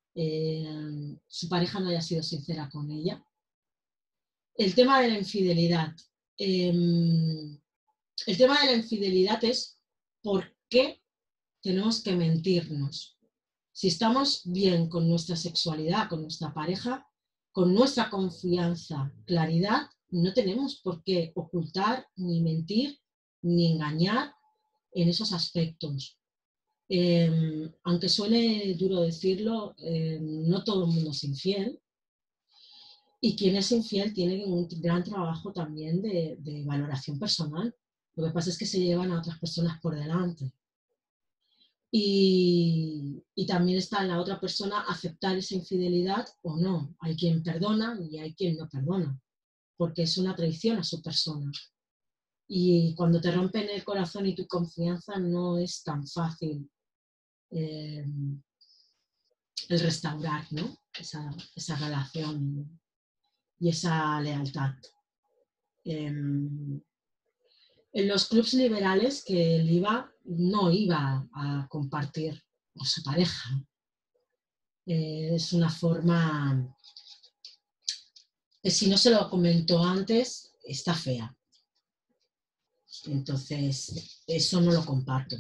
su pareja no haya sido sincera con ella. El tema de la infidelidad. El tema de la infidelidad es por qué tenemos que mentirnos. Si estamos bien con nuestra sexualidad, con nuestra pareja, con nuestra confianza, claridad, no tenemos por qué ocultar, ni mentir, ni engañar en esos aspectos. Aunque suene duro decirlo, no todo el mundo es infiel. Y quien es infiel tiene un gran trabajo también de valoración personal. Lo que pasa es que se llevan a otras personas por delante. Y también está en la otra persona aceptar esa infidelidad o no. Hay quien perdona y hay quien no perdona, porque es una traición a su persona. Y cuando te rompen el corazón y tu confianza no es tan fácil el restaurar, ¿no? esa relación y esa lealtad. En los clubs liberales que él iba, no iba a compartir con su pareja. Es una forma que si no se lo comentó antes, está fea. Entonces, eso no lo comparto.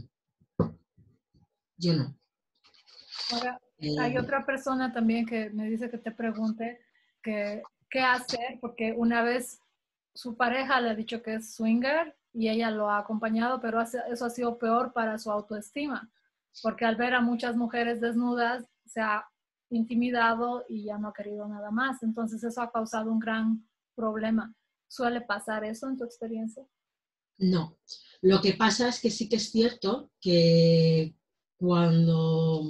Yo no. Ahora, hay otra persona también que me dice que te pregunte qué hacer, porque una vez su pareja le ha dicho que es swinger y ella lo ha acompañado, pero eso ha sido peor para su autoestima, porque al ver a muchas mujeres desnudas se ha intimidado y ya no ha querido nada más. Entonces eso ha causado un gran problema. ¿Suele pasar eso en tu experiencia? No. Lo que pasa es que sí que es cierto que cuando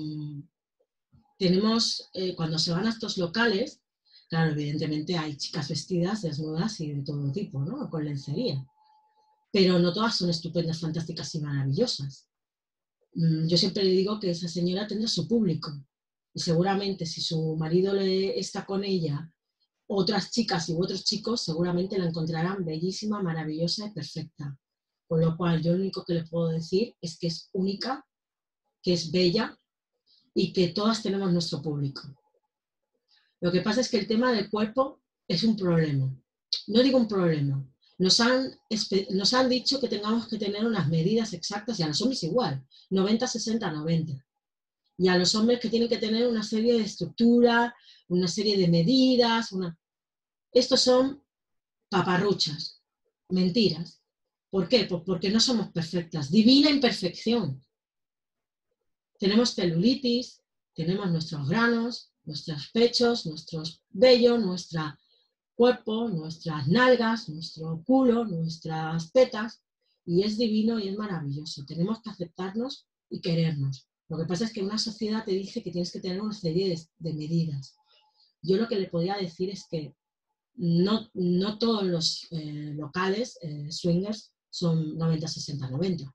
cuando se van a estos locales, claro, evidentemente hay chicas vestidas, desnudas y de todo tipo, ¿no? Con lencería. Pero no todas son estupendas, fantásticas y maravillosas. Yo siempre le digo que esa señora tendrá su público. Y seguramente si su marido está con ella, otras chicas u otros chicos seguramente la encontrarán bellísima, maravillosa y perfecta. Con lo cual yo lo único que le puedo decir es que es única, que es bella y que todas tenemos nuestro público. Lo que pasa es que el tema del cuerpo es un problema. No digo un problema. Nos han dicho que tengamos que tener unas medidas exactas, y a los hombres igual, 90, 60, 90. Y a los hombres que tienen que tener una serie de estructuras, una serie de medidas. Estos son paparruchas, mentiras. ¿Por qué? Pues porque no somos perfectas. Divina imperfección. Tenemos celulitis, tenemos nuestros granos, nuestros pechos, nuestros vellos, nuestro cuerpo, nuestras nalgas, nuestro culo, nuestras tetas, y es divino y es maravilloso. Tenemos que aceptarnos y querernos. Lo que pasa es que una sociedad te dice que tienes que tener una serie de medidas. Yo lo que le podría decir es que no todos los locales swingers son 90, 60, 90.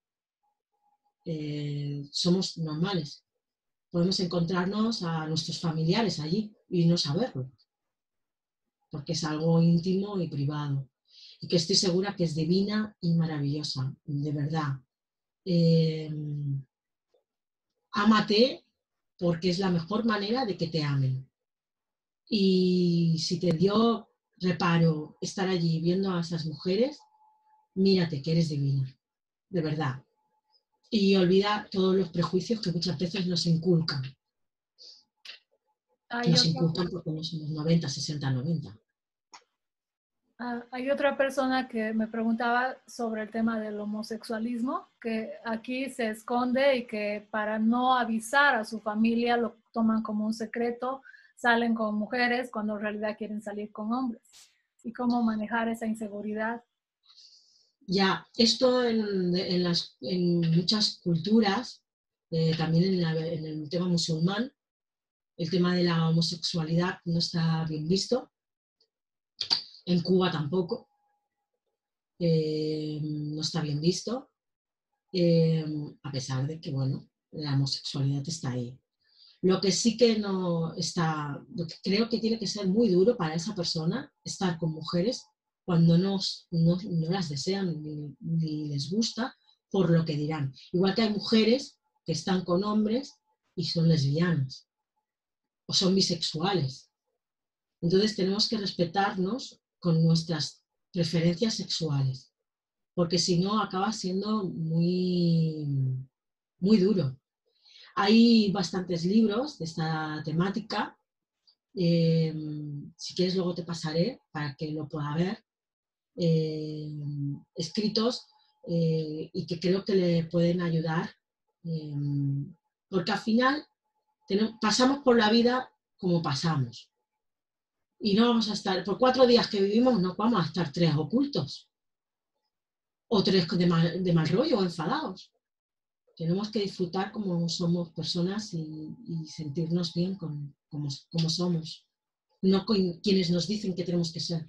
Somos normales. Podemos encontrarnos a nuestros familiares allí y no saberlo, porque es algo íntimo y privado, y que estoy segura que es divina y maravillosa, de verdad. Ámate, porque es la mejor manera de que te amen. Y si te dio reparo estar allí viendo a esas mujeres, mírate que eres divina, de verdad. Y olvida todos los prejuicios que muchas veces nos inculcan. Nos inculcan porque no somos 90, 60, 90. Hay otra persona que me preguntaba sobre el tema del homosexualismo, que aquí se esconde y que para no avisar a su familia lo toman como un secreto, salen con mujeres cuando en realidad quieren salir con hombres. ¿Y cómo manejar esa inseguridad? Ya, esto en muchas culturas, también en el tema musulmán, el tema de la homosexualidad no está bien visto. En Cuba tampoco. No está bien visto. A pesar de que, bueno, la homosexualidad está ahí. Lo que sí que no está, lo que creo que tiene que ser muy duro para esa persona, estar con mujeres cuando no las desean ni les gusta por lo que dirán. Igual que hay mujeres que están con hombres y son lesbianas o son bisexuales. Entonces tenemos que respetarnos con nuestras preferencias sexuales, porque si no acaba siendo muy, muy duro. Hay bastantes libros de esta temática. Si quieres luego te pasaré para que lo pueda ver. Escritos y que creo que le pueden ayudar. Porque al final pasamos por la vida como pasamos. Y no vamos a estar, por 4 días que vivimos, no vamos a estar 3 ocultos. O 3 de mal rollo o enfadados. Tenemos que disfrutar como somos personas y sentirnos bien como somos, no con quienes nos dicen que tenemos que ser.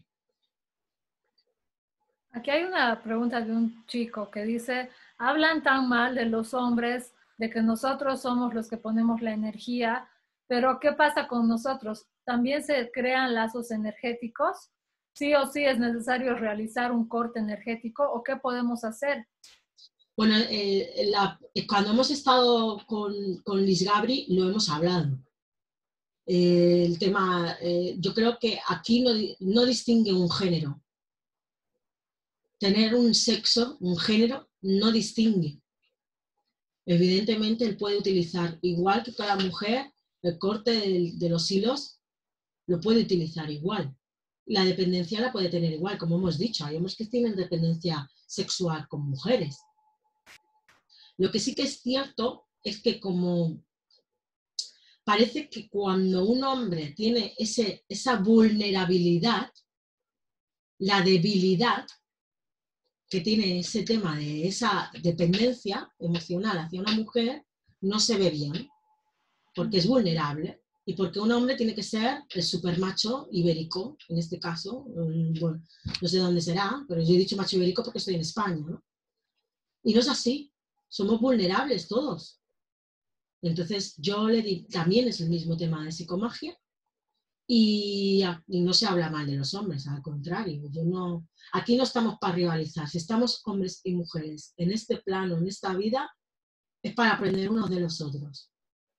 Aquí hay una pregunta de un chico que dice, hablan tan mal de los hombres, de que nosotros somos los que ponemos la energía, pero ¿qué pasa con nosotros? ¿También se crean lazos energéticos? ¿Sí o sí es necesario realizar un corte energético o qué podemos hacer? Bueno, cuando hemos estado con Liz Gabri lo hemos hablado. El tema, yo creo que aquí no distingue un género. Tener un sexo, un género, no distingue. Evidentemente él puede utilizar, igual que cada mujer, el corte de los hilos, lo puede utilizar igual. La dependencia la puede tener igual, como hemos dicho, hay hombres que tienen dependencia sexual con mujeres. Lo que sí que es cierto es que como parece que cuando un hombre tiene esa vulnerabilidad, la debilidad que tiene ese tema de esa dependencia emocional hacia una mujer, no se ve bien, porque es vulnerable y porque un hombre tiene que ser el supermacho ibérico, en este caso, bueno, no sé dónde será, pero yo he dicho macho ibérico porque estoy en España, ¿no? Y no es así, somos vulnerables todos. Entonces yo le digo, también es el mismo tema de psicomagia y no se habla mal de los hombres, al contrario, aquí no estamos para rivalizar, si estamos hombres y mujeres en este plano, en esta vida, es para aprender unos de los otros.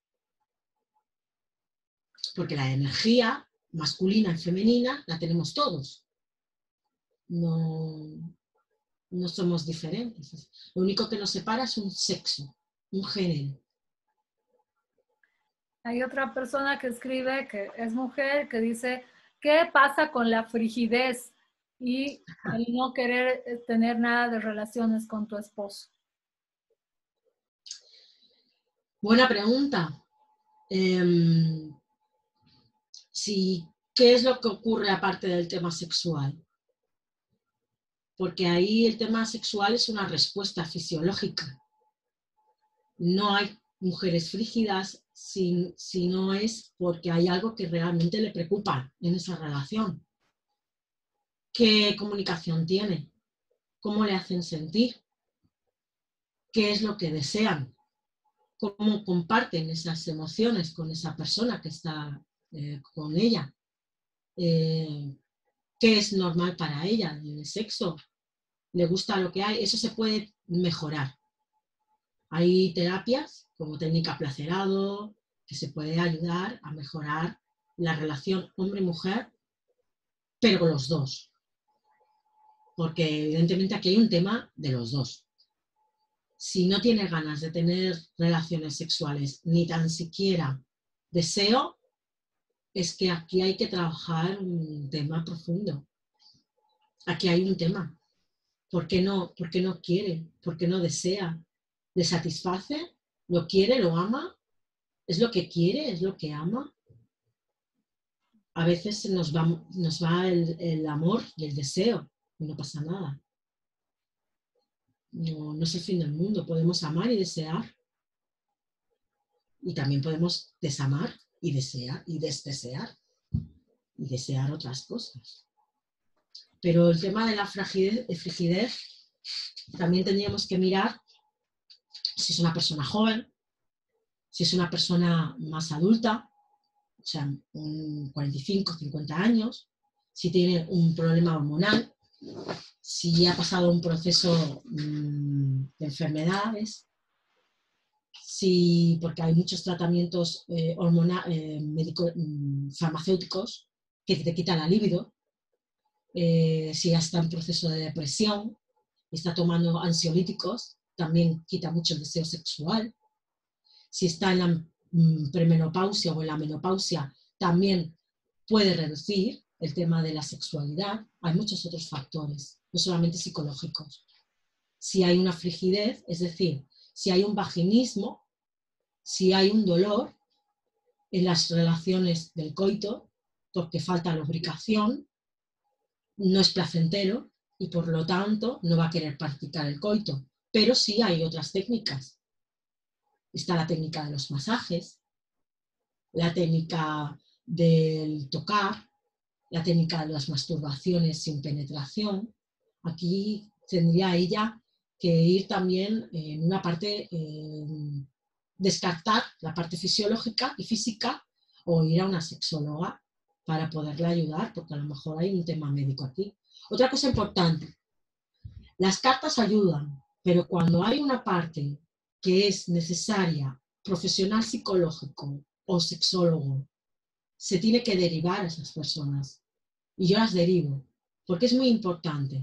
Porque la energía masculina y femenina la tenemos todos. No somos diferentes. Lo único que nos separa es un sexo, un género. Hay otra persona que escribe que es mujer que dice, ¿qué pasa con la frigidez y el no querer tener nada de relaciones con tu esposo? Buena pregunta. ¿Qué es lo que ocurre aparte del tema sexual? Porque ahí el tema sexual es una respuesta fisiológica. No hay mujeres frígidas si no es porque hay algo que realmente le preocupa en esa relación. ¿Qué comunicación tiene? ¿Cómo le hacen sentir? ¿Qué es lo que desean? ¿Cómo comparten esas emociones con esa persona que está con ella? ¿Qué es normal para ella en el sexo? ¿Le gusta lo que hay? Eso se puede mejorar. Hay terapias como técnica placerado que se puede ayudar a mejorar la relación hombre-mujer, pero con los dos. Porque evidentemente aquí hay un tema de los dos. Si no tiene ganas de tener relaciones sexuales, ni tan siquiera deseo, es que aquí hay que trabajar un tema profundo. Aquí hay un tema. ¿Por qué no quiere? ¿Por qué no desea? ¿Le satisface? ¿Lo quiere? ¿Lo ama? ¿Es lo que quiere? ¿Es lo que ama? A veces nos va el amor y el deseo y no pasa nada. No es el fin del mundo. Podemos amar y desear. Y también podemos desamar y desear y desdesear. Y desear otras cosas. Pero el tema de la frigidez también tendríamos que mirar si es una persona joven, si es una persona más adulta, o sea, 45, 50 años, si tiene un problema hormonal, si ha pasado un proceso de enfermedades, porque hay muchos tratamientos farmacéuticos que te quitan la libido, si ya está en proceso de depresión, está tomando ansiolíticos, también quita mucho el deseo sexual. Si está en la premenopausia o en la menopausia, también puede reducir el tema de la sexualidad. Hay muchos otros factores, no solamente psicológicos. Si hay una frigidez, es decir, si hay un vaginismo, si hay un dolor en las relaciones del coito, porque falta lubricación, no es placentero y por lo tanto no va a querer practicar el coito. Pero sí hay otras técnicas. Está la técnica de los masajes, la técnica del tocar, la técnica de las masturbaciones sin penetración. Aquí tendría ella que ir también en una parte, descartar la parte fisiológica y física o ir a una sexóloga para poderle ayudar, porque a lo mejor hay un tema médico aquí. Otra cosa importante, las cartas ayudan, pero cuando hay una parte que es necesaria, profesional psicológico o sexólogo, se tiene que derivar a esas personas. Y yo las derivo, porque es muy importante.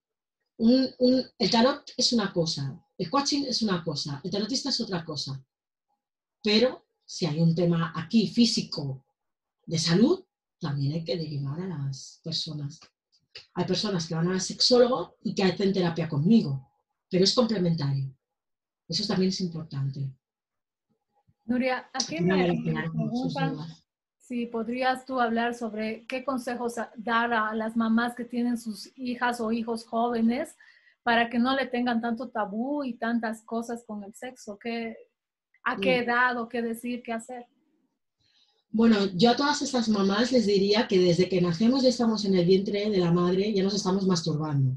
El tarot es una cosa, el coaching es una cosa, el tarotista es otra cosa. Pero si hay un tema aquí físico de salud, también hay que derivar a las personas. Hay personas que van al sexólogo y que hacen terapia conmigo, pero es complementario. Eso también es importante. Nuria, aquí No me relacionar con sus preguntan dudas. si podrías tú hablar sobre qué consejos dar a las mamás que tienen sus hijas o hijos jóvenes para que no le tengan tanto tabú y tantas cosas con el sexo. ¿A qué edad o qué decir, qué hacer? Bueno, yo a todas estas mamás les diría que desde que nacemos ya estamos en el vientre de la madre, ya nos estamos masturbando.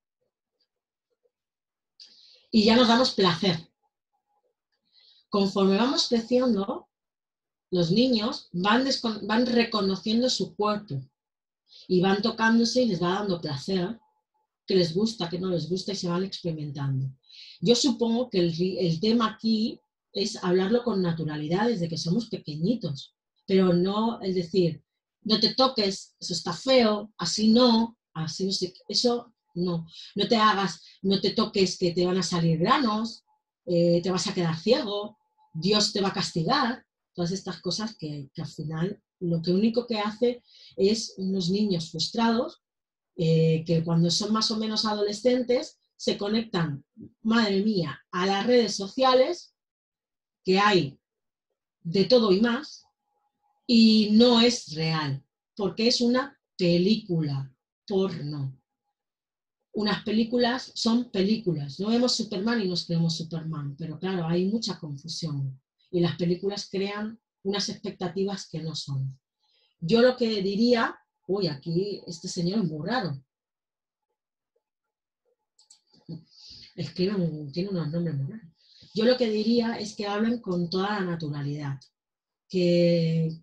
Y ya nos damos placer. Conforme vamos creciendo, los niños van reconociendo su cuerpo y van tocándose y les va dando placer, que les gusta, que no les gusta y se van experimentando. Yo supongo que el tema aquí es hablarlo con naturalidad desde que somos pequeñitos, pero no es decir, no te toques, eso está feo, así no sé, eso no. No te hagas, no te toques que te van a salir granos, te vas a quedar ciego, Dios te va a castigar, todas estas cosas que al final lo que único que hace es unos niños frustrados que cuando son más o menos adolescentes se conectan, madre mía, a las redes sociales, que hay de todo y más, y no es real, porque es una película porno. Unas películas son películas, no vemos Superman y nos creemos Superman, pero claro, hay mucha confusión y las películas crean unas expectativas que no son. Yo lo que diría, uy, aquí este señor es muy raro, tiene unos nombres muy raros. Yo lo que diría es que hablen con toda la naturalidad, que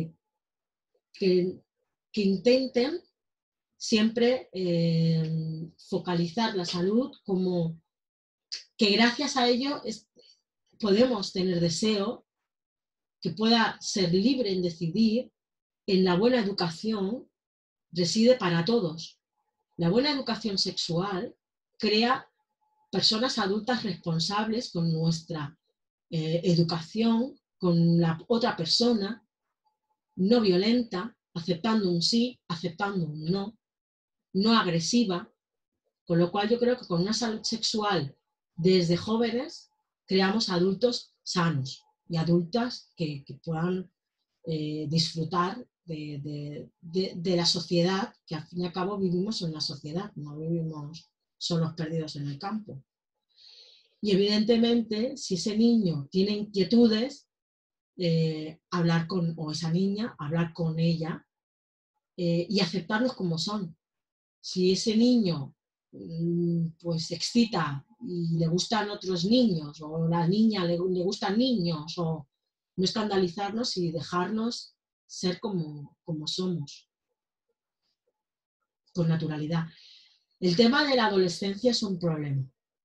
intenten siempre focalizar la salud como que gracias a ello podemos tener deseo, que pueda ser libre en decidir, en la buena educación reside para todos. La buena educación sexual crea personas adultas responsables con nuestra educación, con la otra persona, no violenta, aceptando un sí, aceptando un no, no agresiva, con lo cual yo creo que con una salud sexual desde jóvenes creamos adultos sanos y adultas que puedan disfrutar de la sociedad, que al fin y al cabo vivimos en la sociedad, no vivimos solos perdidos en el campo. Y evidentemente, si ese niño tiene inquietudes, o esa niña, hablar con ella y aceptarlos como son. Si ese niño pues se excita y le gustan otros niños, o a la niña le gustan niños, o no escandalizarnos y dejarnos ser como somos, con naturalidad. El tema de la adolescencia es un problema,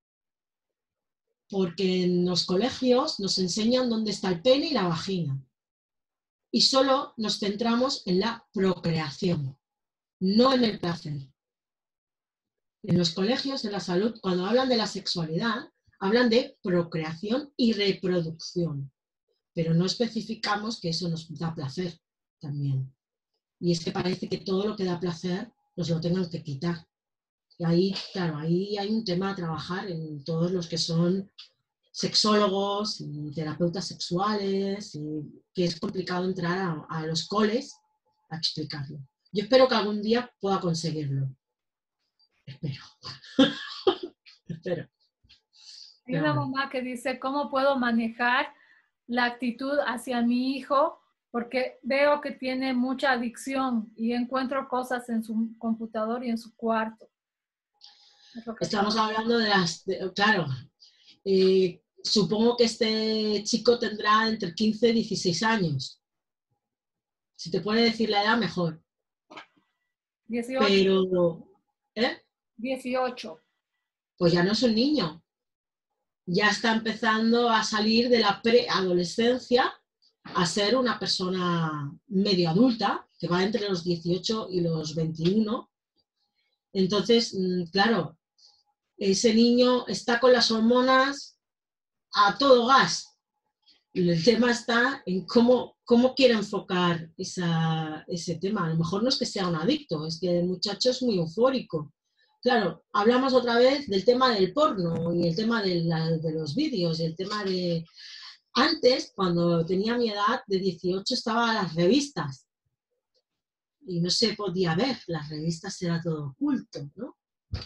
porque en los colegios nos enseñan dónde está el pene y la vagina, y solo nos centramos en la procreación, no en el placer. En los colegios, en la salud, cuando hablan de la sexualidad, hablan de procreación y reproducción, pero no especificamos que eso nos da placer también. Y es que parece que todo lo que da placer nos lo tengan que quitar. Y ahí, claro, ahí hay un tema a trabajar en todos los que son sexólogos y terapeutas sexuales, y que es complicado entrar a los coles a explicarlo. Yo espero que algún día pueda conseguirlo. Espero. Espero. Hay una mamá que dice, ¿cómo puedo manejar la actitud hacia mi hijo? Porque veo que tiene mucha adicción y encuentro cosas en su computador y en su cuarto. Estamos hablando claro, supongo que este chico tendrá entre 15 y 16 años. Si te puede decir la edad, mejor. 18. Pero, 18. Pues ya no es un niño. Ya está empezando a salir de la preadolescencia a ser una persona medio adulta, que va entre los 18 y los 21. Entonces, claro, ese niño está con las hormonas a todo gas. El tema está en cómo cómo quiere enfocar ese tema. A lo mejor no es que sea un adicto, es que el muchacho es muy eufórico. Claro, hablamos otra vez del tema del porno y el tema de los vídeos y el tema de... Antes, cuando tenía mi edad, de 18, estaban las revistas y no se podía ver, las revistas era todo oculto, ¿no?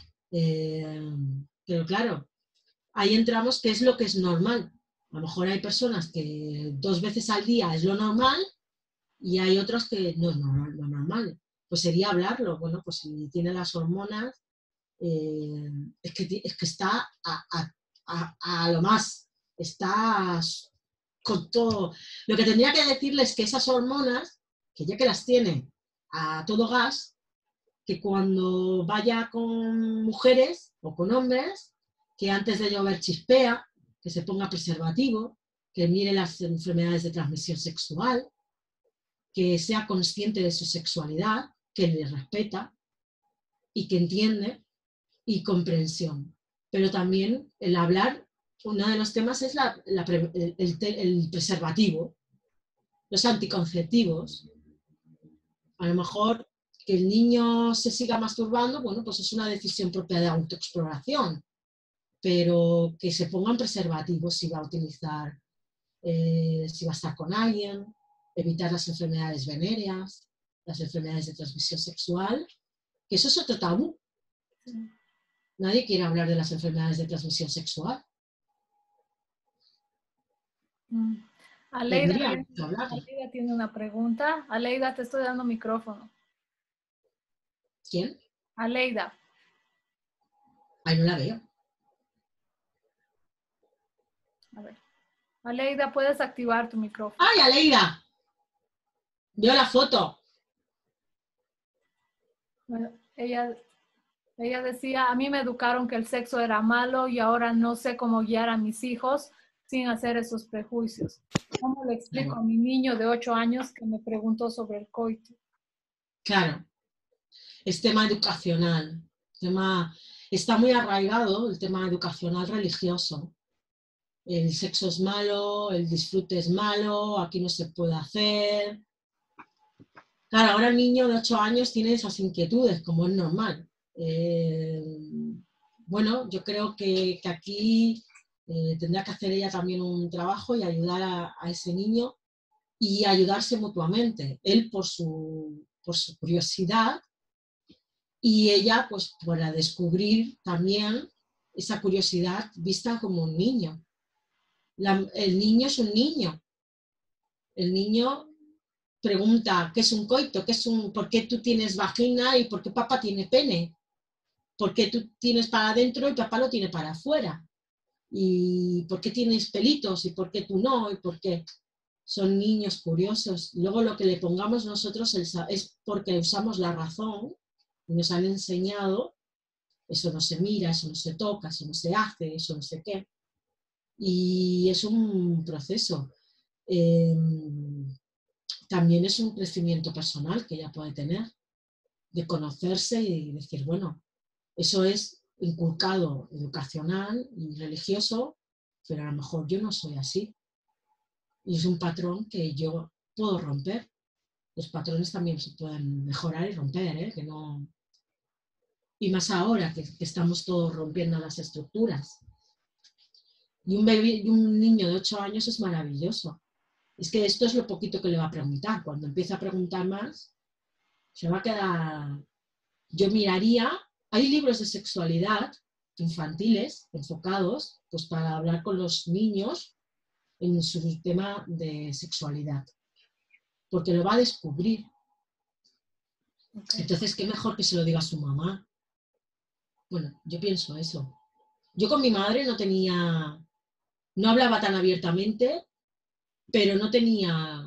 Pero claro, ahí entramos qué es lo que es normal. A lo mejor hay personas que 2 veces al día es lo normal y hay otras que no es lo normal. Pues sería hablarlo. Bueno, pues si tiene las hormonas, es que está a lo más, está con todo. Lo que tendría que decirles es que esas hormonas, que ya que las tiene a todo gas, que cuando vaya con mujeres o con hombres, que antes de llover chispea, que se ponga preservativo, que mire las enfermedades de transmisión sexual, que sea consciente de su sexualidad, que le respeta y que entiende, y comprensión. Pero también el hablar, uno de los temas es el preservativo, los anticonceptivos. A lo mejor que el niño se siga masturbando, bueno, pues es una decisión propia de autoexploración, pero que se pongan preservativos si va a utilizar, si va a estar con alguien, evitar las enfermedades venéreas, las enfermedades de transmisión sexual, que eso es otro tabú. Nadie quiere hablar de las enfermedades de transmisión sexual. Aleida tiene una pregunta. Aleida, te estoy dando micrófono. ¿Quién? Aleida. Ay, no la veo. A ver. Aleida, puedes activar tu micrófono. ¡Ay, Aleida! Veo la foto. Bueno, ella decía, a mí me educaron que el sexo era malo y ahora no sé cómo guiar a mis hijos sin hacer esos prejuicios. ¿Cómo le explico a mi niño de 8 años que me preguntó sobre el coito? Claro, es tema educacional. Está muy arraigado el tema educacional religioso. El sexo es malo, el disfrute es malo, aquí no se puede hacer. Claro, ahora el niño de 8 años tiene esas inquietudes, como es normal. Bueno, yo creo que aquí tendrá que hacer ella también un trabajo y ayudar a ese niño y ayudarse mutuamente. Él por su curiosidad y ella pues para descubrir también esa curiosidad vista como un niño. El niño es un niño. El niño pregunta, ¿qué es un coito? ¿Por qué tú tienes vagina y por qué papá tiene pene? ¿Por qué tú tienes para adentro y papá lo tiene para afuera? ¿Y por qué tienes pelitos y por qué tú no? ¿Y por qué? Son niños curiosos. Luego lo que le pongamos nosotros es porque usamos la razón y nos han enseñado, eso no se mira, eso no se toca, eso no se hace, eso no sé qué. Y es un proceso. También es un crecimiento personal que ella puede tener, de conocerse y decir, bueno, eso es inculcado educacional y religioso, pero a lo mejor yo no soy así. Y es un patrón que yo puedo romper. Los patrones también se pueden mejorar y romper, ¿eh? Que no... Y más ahora que estamos todos rompiendo las estructuras. Y un niño de 8 años es maravilloso. Es que esto es lo poquito que le va a preguntar. Cuando empiece a preguntar más, se va a quedar... Yo miraría, hay libros de sexualidad infantiles enfocados pues, para hablar con los niños en su tema de sexualidad, porque lo va a descubrir. Okay. Entonces, qué mejor que se lo diga a su mamá. Bueno, yo pienso eso. Yo con mi madre no hablaba tan abiertamente, pero no tenía...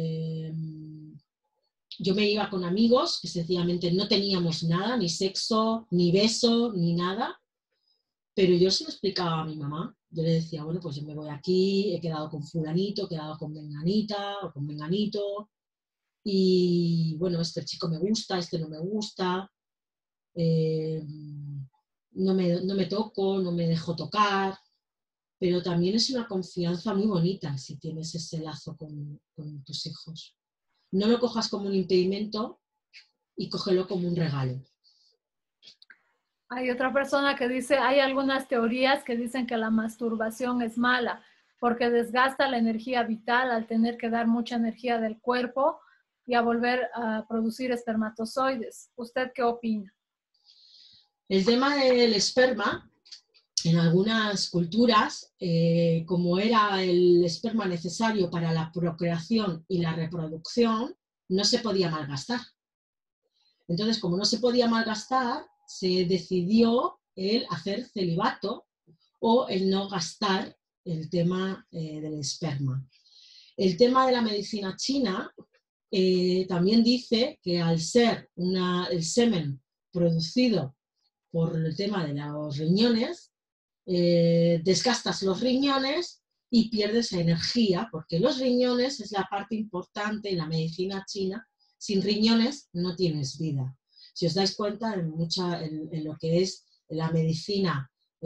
yo me iba con amigos que sencillamente no teníamos nada, ni sexo, ni beso, ni nada, pero yo se lo explicaba a mi mamá. Yo le decía, bueno, pues yo me voy aquí, he quedado con fulanito, he quedado con menganita o con menganito, y bueno, este chico me gusta, este no me gusta, no me toco, no me dejo tocar, pero también es una confianza muy bonita si tienes ese lazo con tus hijos. No lo cojas como un impedimento y cógelo como un regalo. Hay otra persona que dice, hay algunas teorías que dicen que la masturbación es mala porque desgasta la energía vital al tener que dar mucha energía del cuerpo y a volver a producir espermatozoides. ¿Usted qué opina? El tema del esperma, en algunas culturas, como era el esperma necesario para la procreación y la reproducción, no se podía malgastar. Entonces, como no se podía malgastar, se decidió el hacer celibato o el no gastar el tema del esperma. El tema de la medicina china también dice que al ser el semen producido por el tema de los riñones, desgastas los riñones y pierdes energía, porque los riñones es la parte importante en la medicina china. Sin riñones no tienes vida. Si os dais cuenta, en lo que es la medicina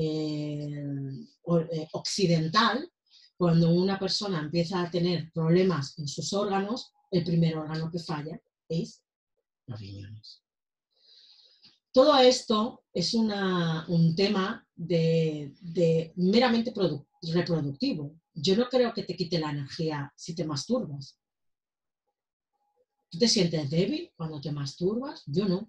occidental, cuando una persona empieza a tener problemas en sus órganos, el primer órgano que falla es los riñones. Todo esto es un tema meramente reproductivo. Yo no creo que te quite la energía si te masturbas. ¿Tú te sientes débil cuando te masturbas? Yo no.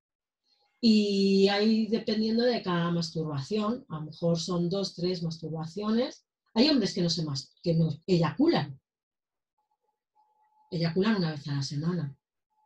Y hay, dependiendo de cada masturbación, a lo mejor son 2, 3 masturbaciones. Hay hombres que no eyaculan. Eyaculan una vez a la semana.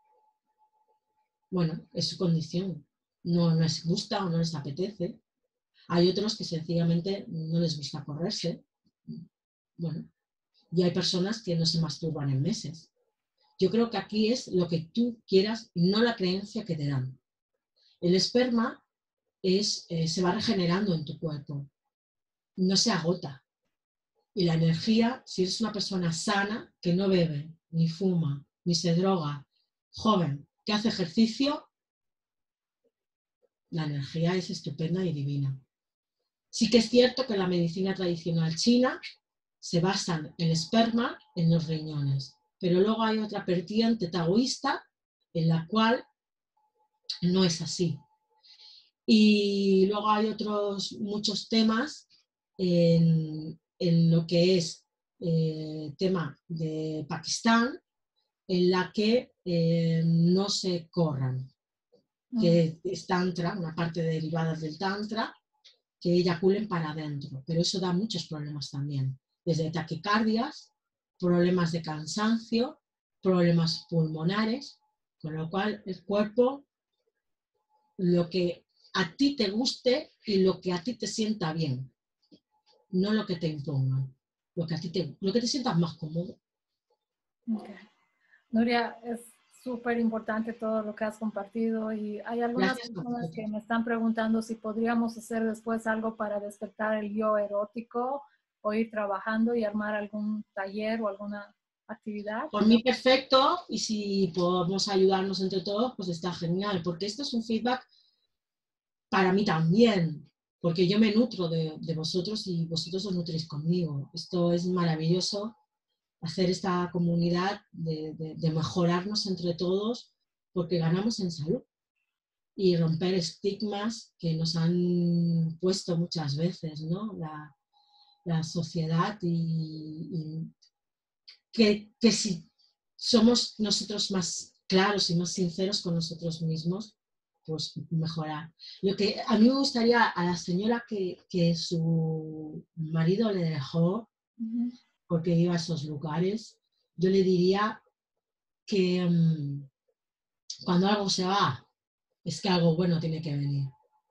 Bueno, es su condición. No les gusta o no les apetece. Hay otros que sencillamente no les gusta correrse. Bueno, y hay personas que no se masturban en meses. Yo creo que aquí es lo que tú quieras y no la creencia que te dan. El esperma se va regenerando en tu cuerpo, no se agota. Y la energía, si eres una persona sana, que no bebe, ni fuma, ni se droga, joven, que hace ejercicio, la energía es estupenda y divina. Sí que es cierto que la medicina tradicional china se basa en el esperma, en los riñones, pero luego hay otra vertiente taoísta en la cual no es así. Y luego hay muchos temas en lo que es tema de Pakistán, en la que no se corran, que es tantra, una parte derivada del tantra, que eyaculen para adentro, pero eso da muchos problemas también, desde taquicardias, problemas de cansancio, problemas pulmonares, con lo cual el cuerpo, lo que a ti te guste y lo que a ti te sienta bien, no lo que te impongan, lo que te sientas más cómodo. Okay. Nuria, es súper importante todo lo que has compartido y hay algunas personas que me están preguntando si podríamos hacer después algo para despertar el yo erótico o ir trabajando y armar algún taller o alguna actividad. Por mí perfecto, y si podemos ayudarnos entre todos, pues está genial, porque esto es un feedback para mí también, porque yo me nutro de vosotros y vosotros os nutréis conmigo. Esto es maravilloso, hacer esta comunidad de mejorarnos entre todos, porque ganamos en salud y romper estigmas que nos han puesto muchas veces, ¿no? La sociedad y que si somos nosotros más claros y más sinceros con nosotros mismos, pues mejorar. Lo que a mí me gustaría a la señora que su marido le dejó porque iba a esos lugares, yo le diría que cuando algo se va, es que algo bueno tiene que venir.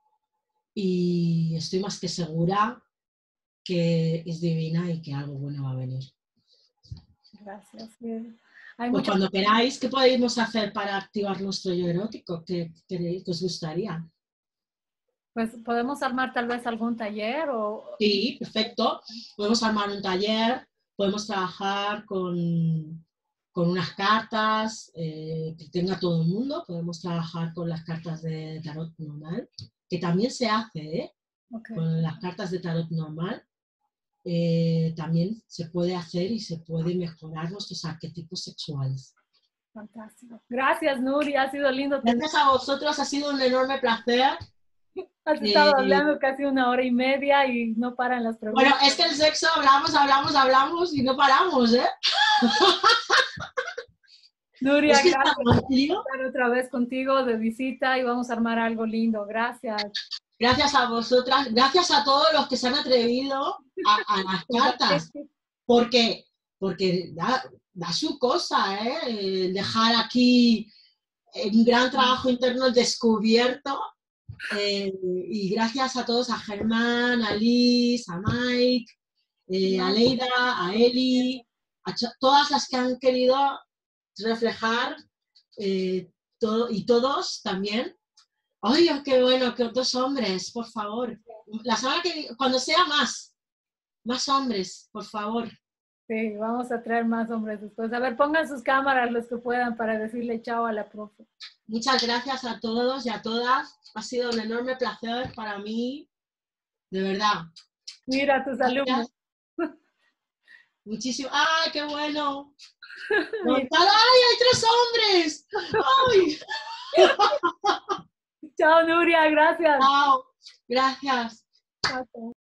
Y estoy más que segura que es divina y que algo bueno va a venir. Gracias. Pues cuando queráis, ¿qué podemos hacer para activar nuestro yo erótico? ¿Qué os gustaría? Pues podemos armar tal vez algún taller o... Sí, perfecto. Podemos armar un taller, podemos trabajar con unas cartas que tenga todo el mundo, podemos trabajar con las cartas de tarot normal, que también se hace, Okay. con las cartas de tarot normal. también se puede hacer y se puede mejorar nuestros arquetipos sexuales. Fantástico. Gracias, Nuria, ha sido lindo. Gracias a vosotros, ha sido un enorme placer. Has estado hablando casi 1 hora y media y no paran las preguntas. Bueno, es que el sexo hablamos y no paramos, ¿eh? Nuria, es que gracias por estar otra vez contigo de visita y vamos a armar algo lindo. Gracias. Gracias a vosotras, gracias a todos los que se han atrevido a las cartas, porque da su cosa, ¿eh? Dejar aquí un gran trabajo interno descubierto. Y gracias a todos, a Germán, a Liz, a Mike, a Leida, a Eli, a todas las que han querido reflejar todo, y todos también. ¡Ay, qué bueno! Que 2 hombres, por favor. La semana que cuando sea más hombres, por favor. Sí, vamos a traer más hombres después. A ver, pongan sus cámaras los que puedan para decirle chao a la profe. Muchas gracias a todos y a todas. Ha sido un enorme placer para mí. De verdad. Mira, tus alumnos. Muchísimo. ¡Ay, qué bueno! ¡Ay, hay 3 hombres! ¡Ay! Chao, Nuria, gracias. Chao, gracias. Chao.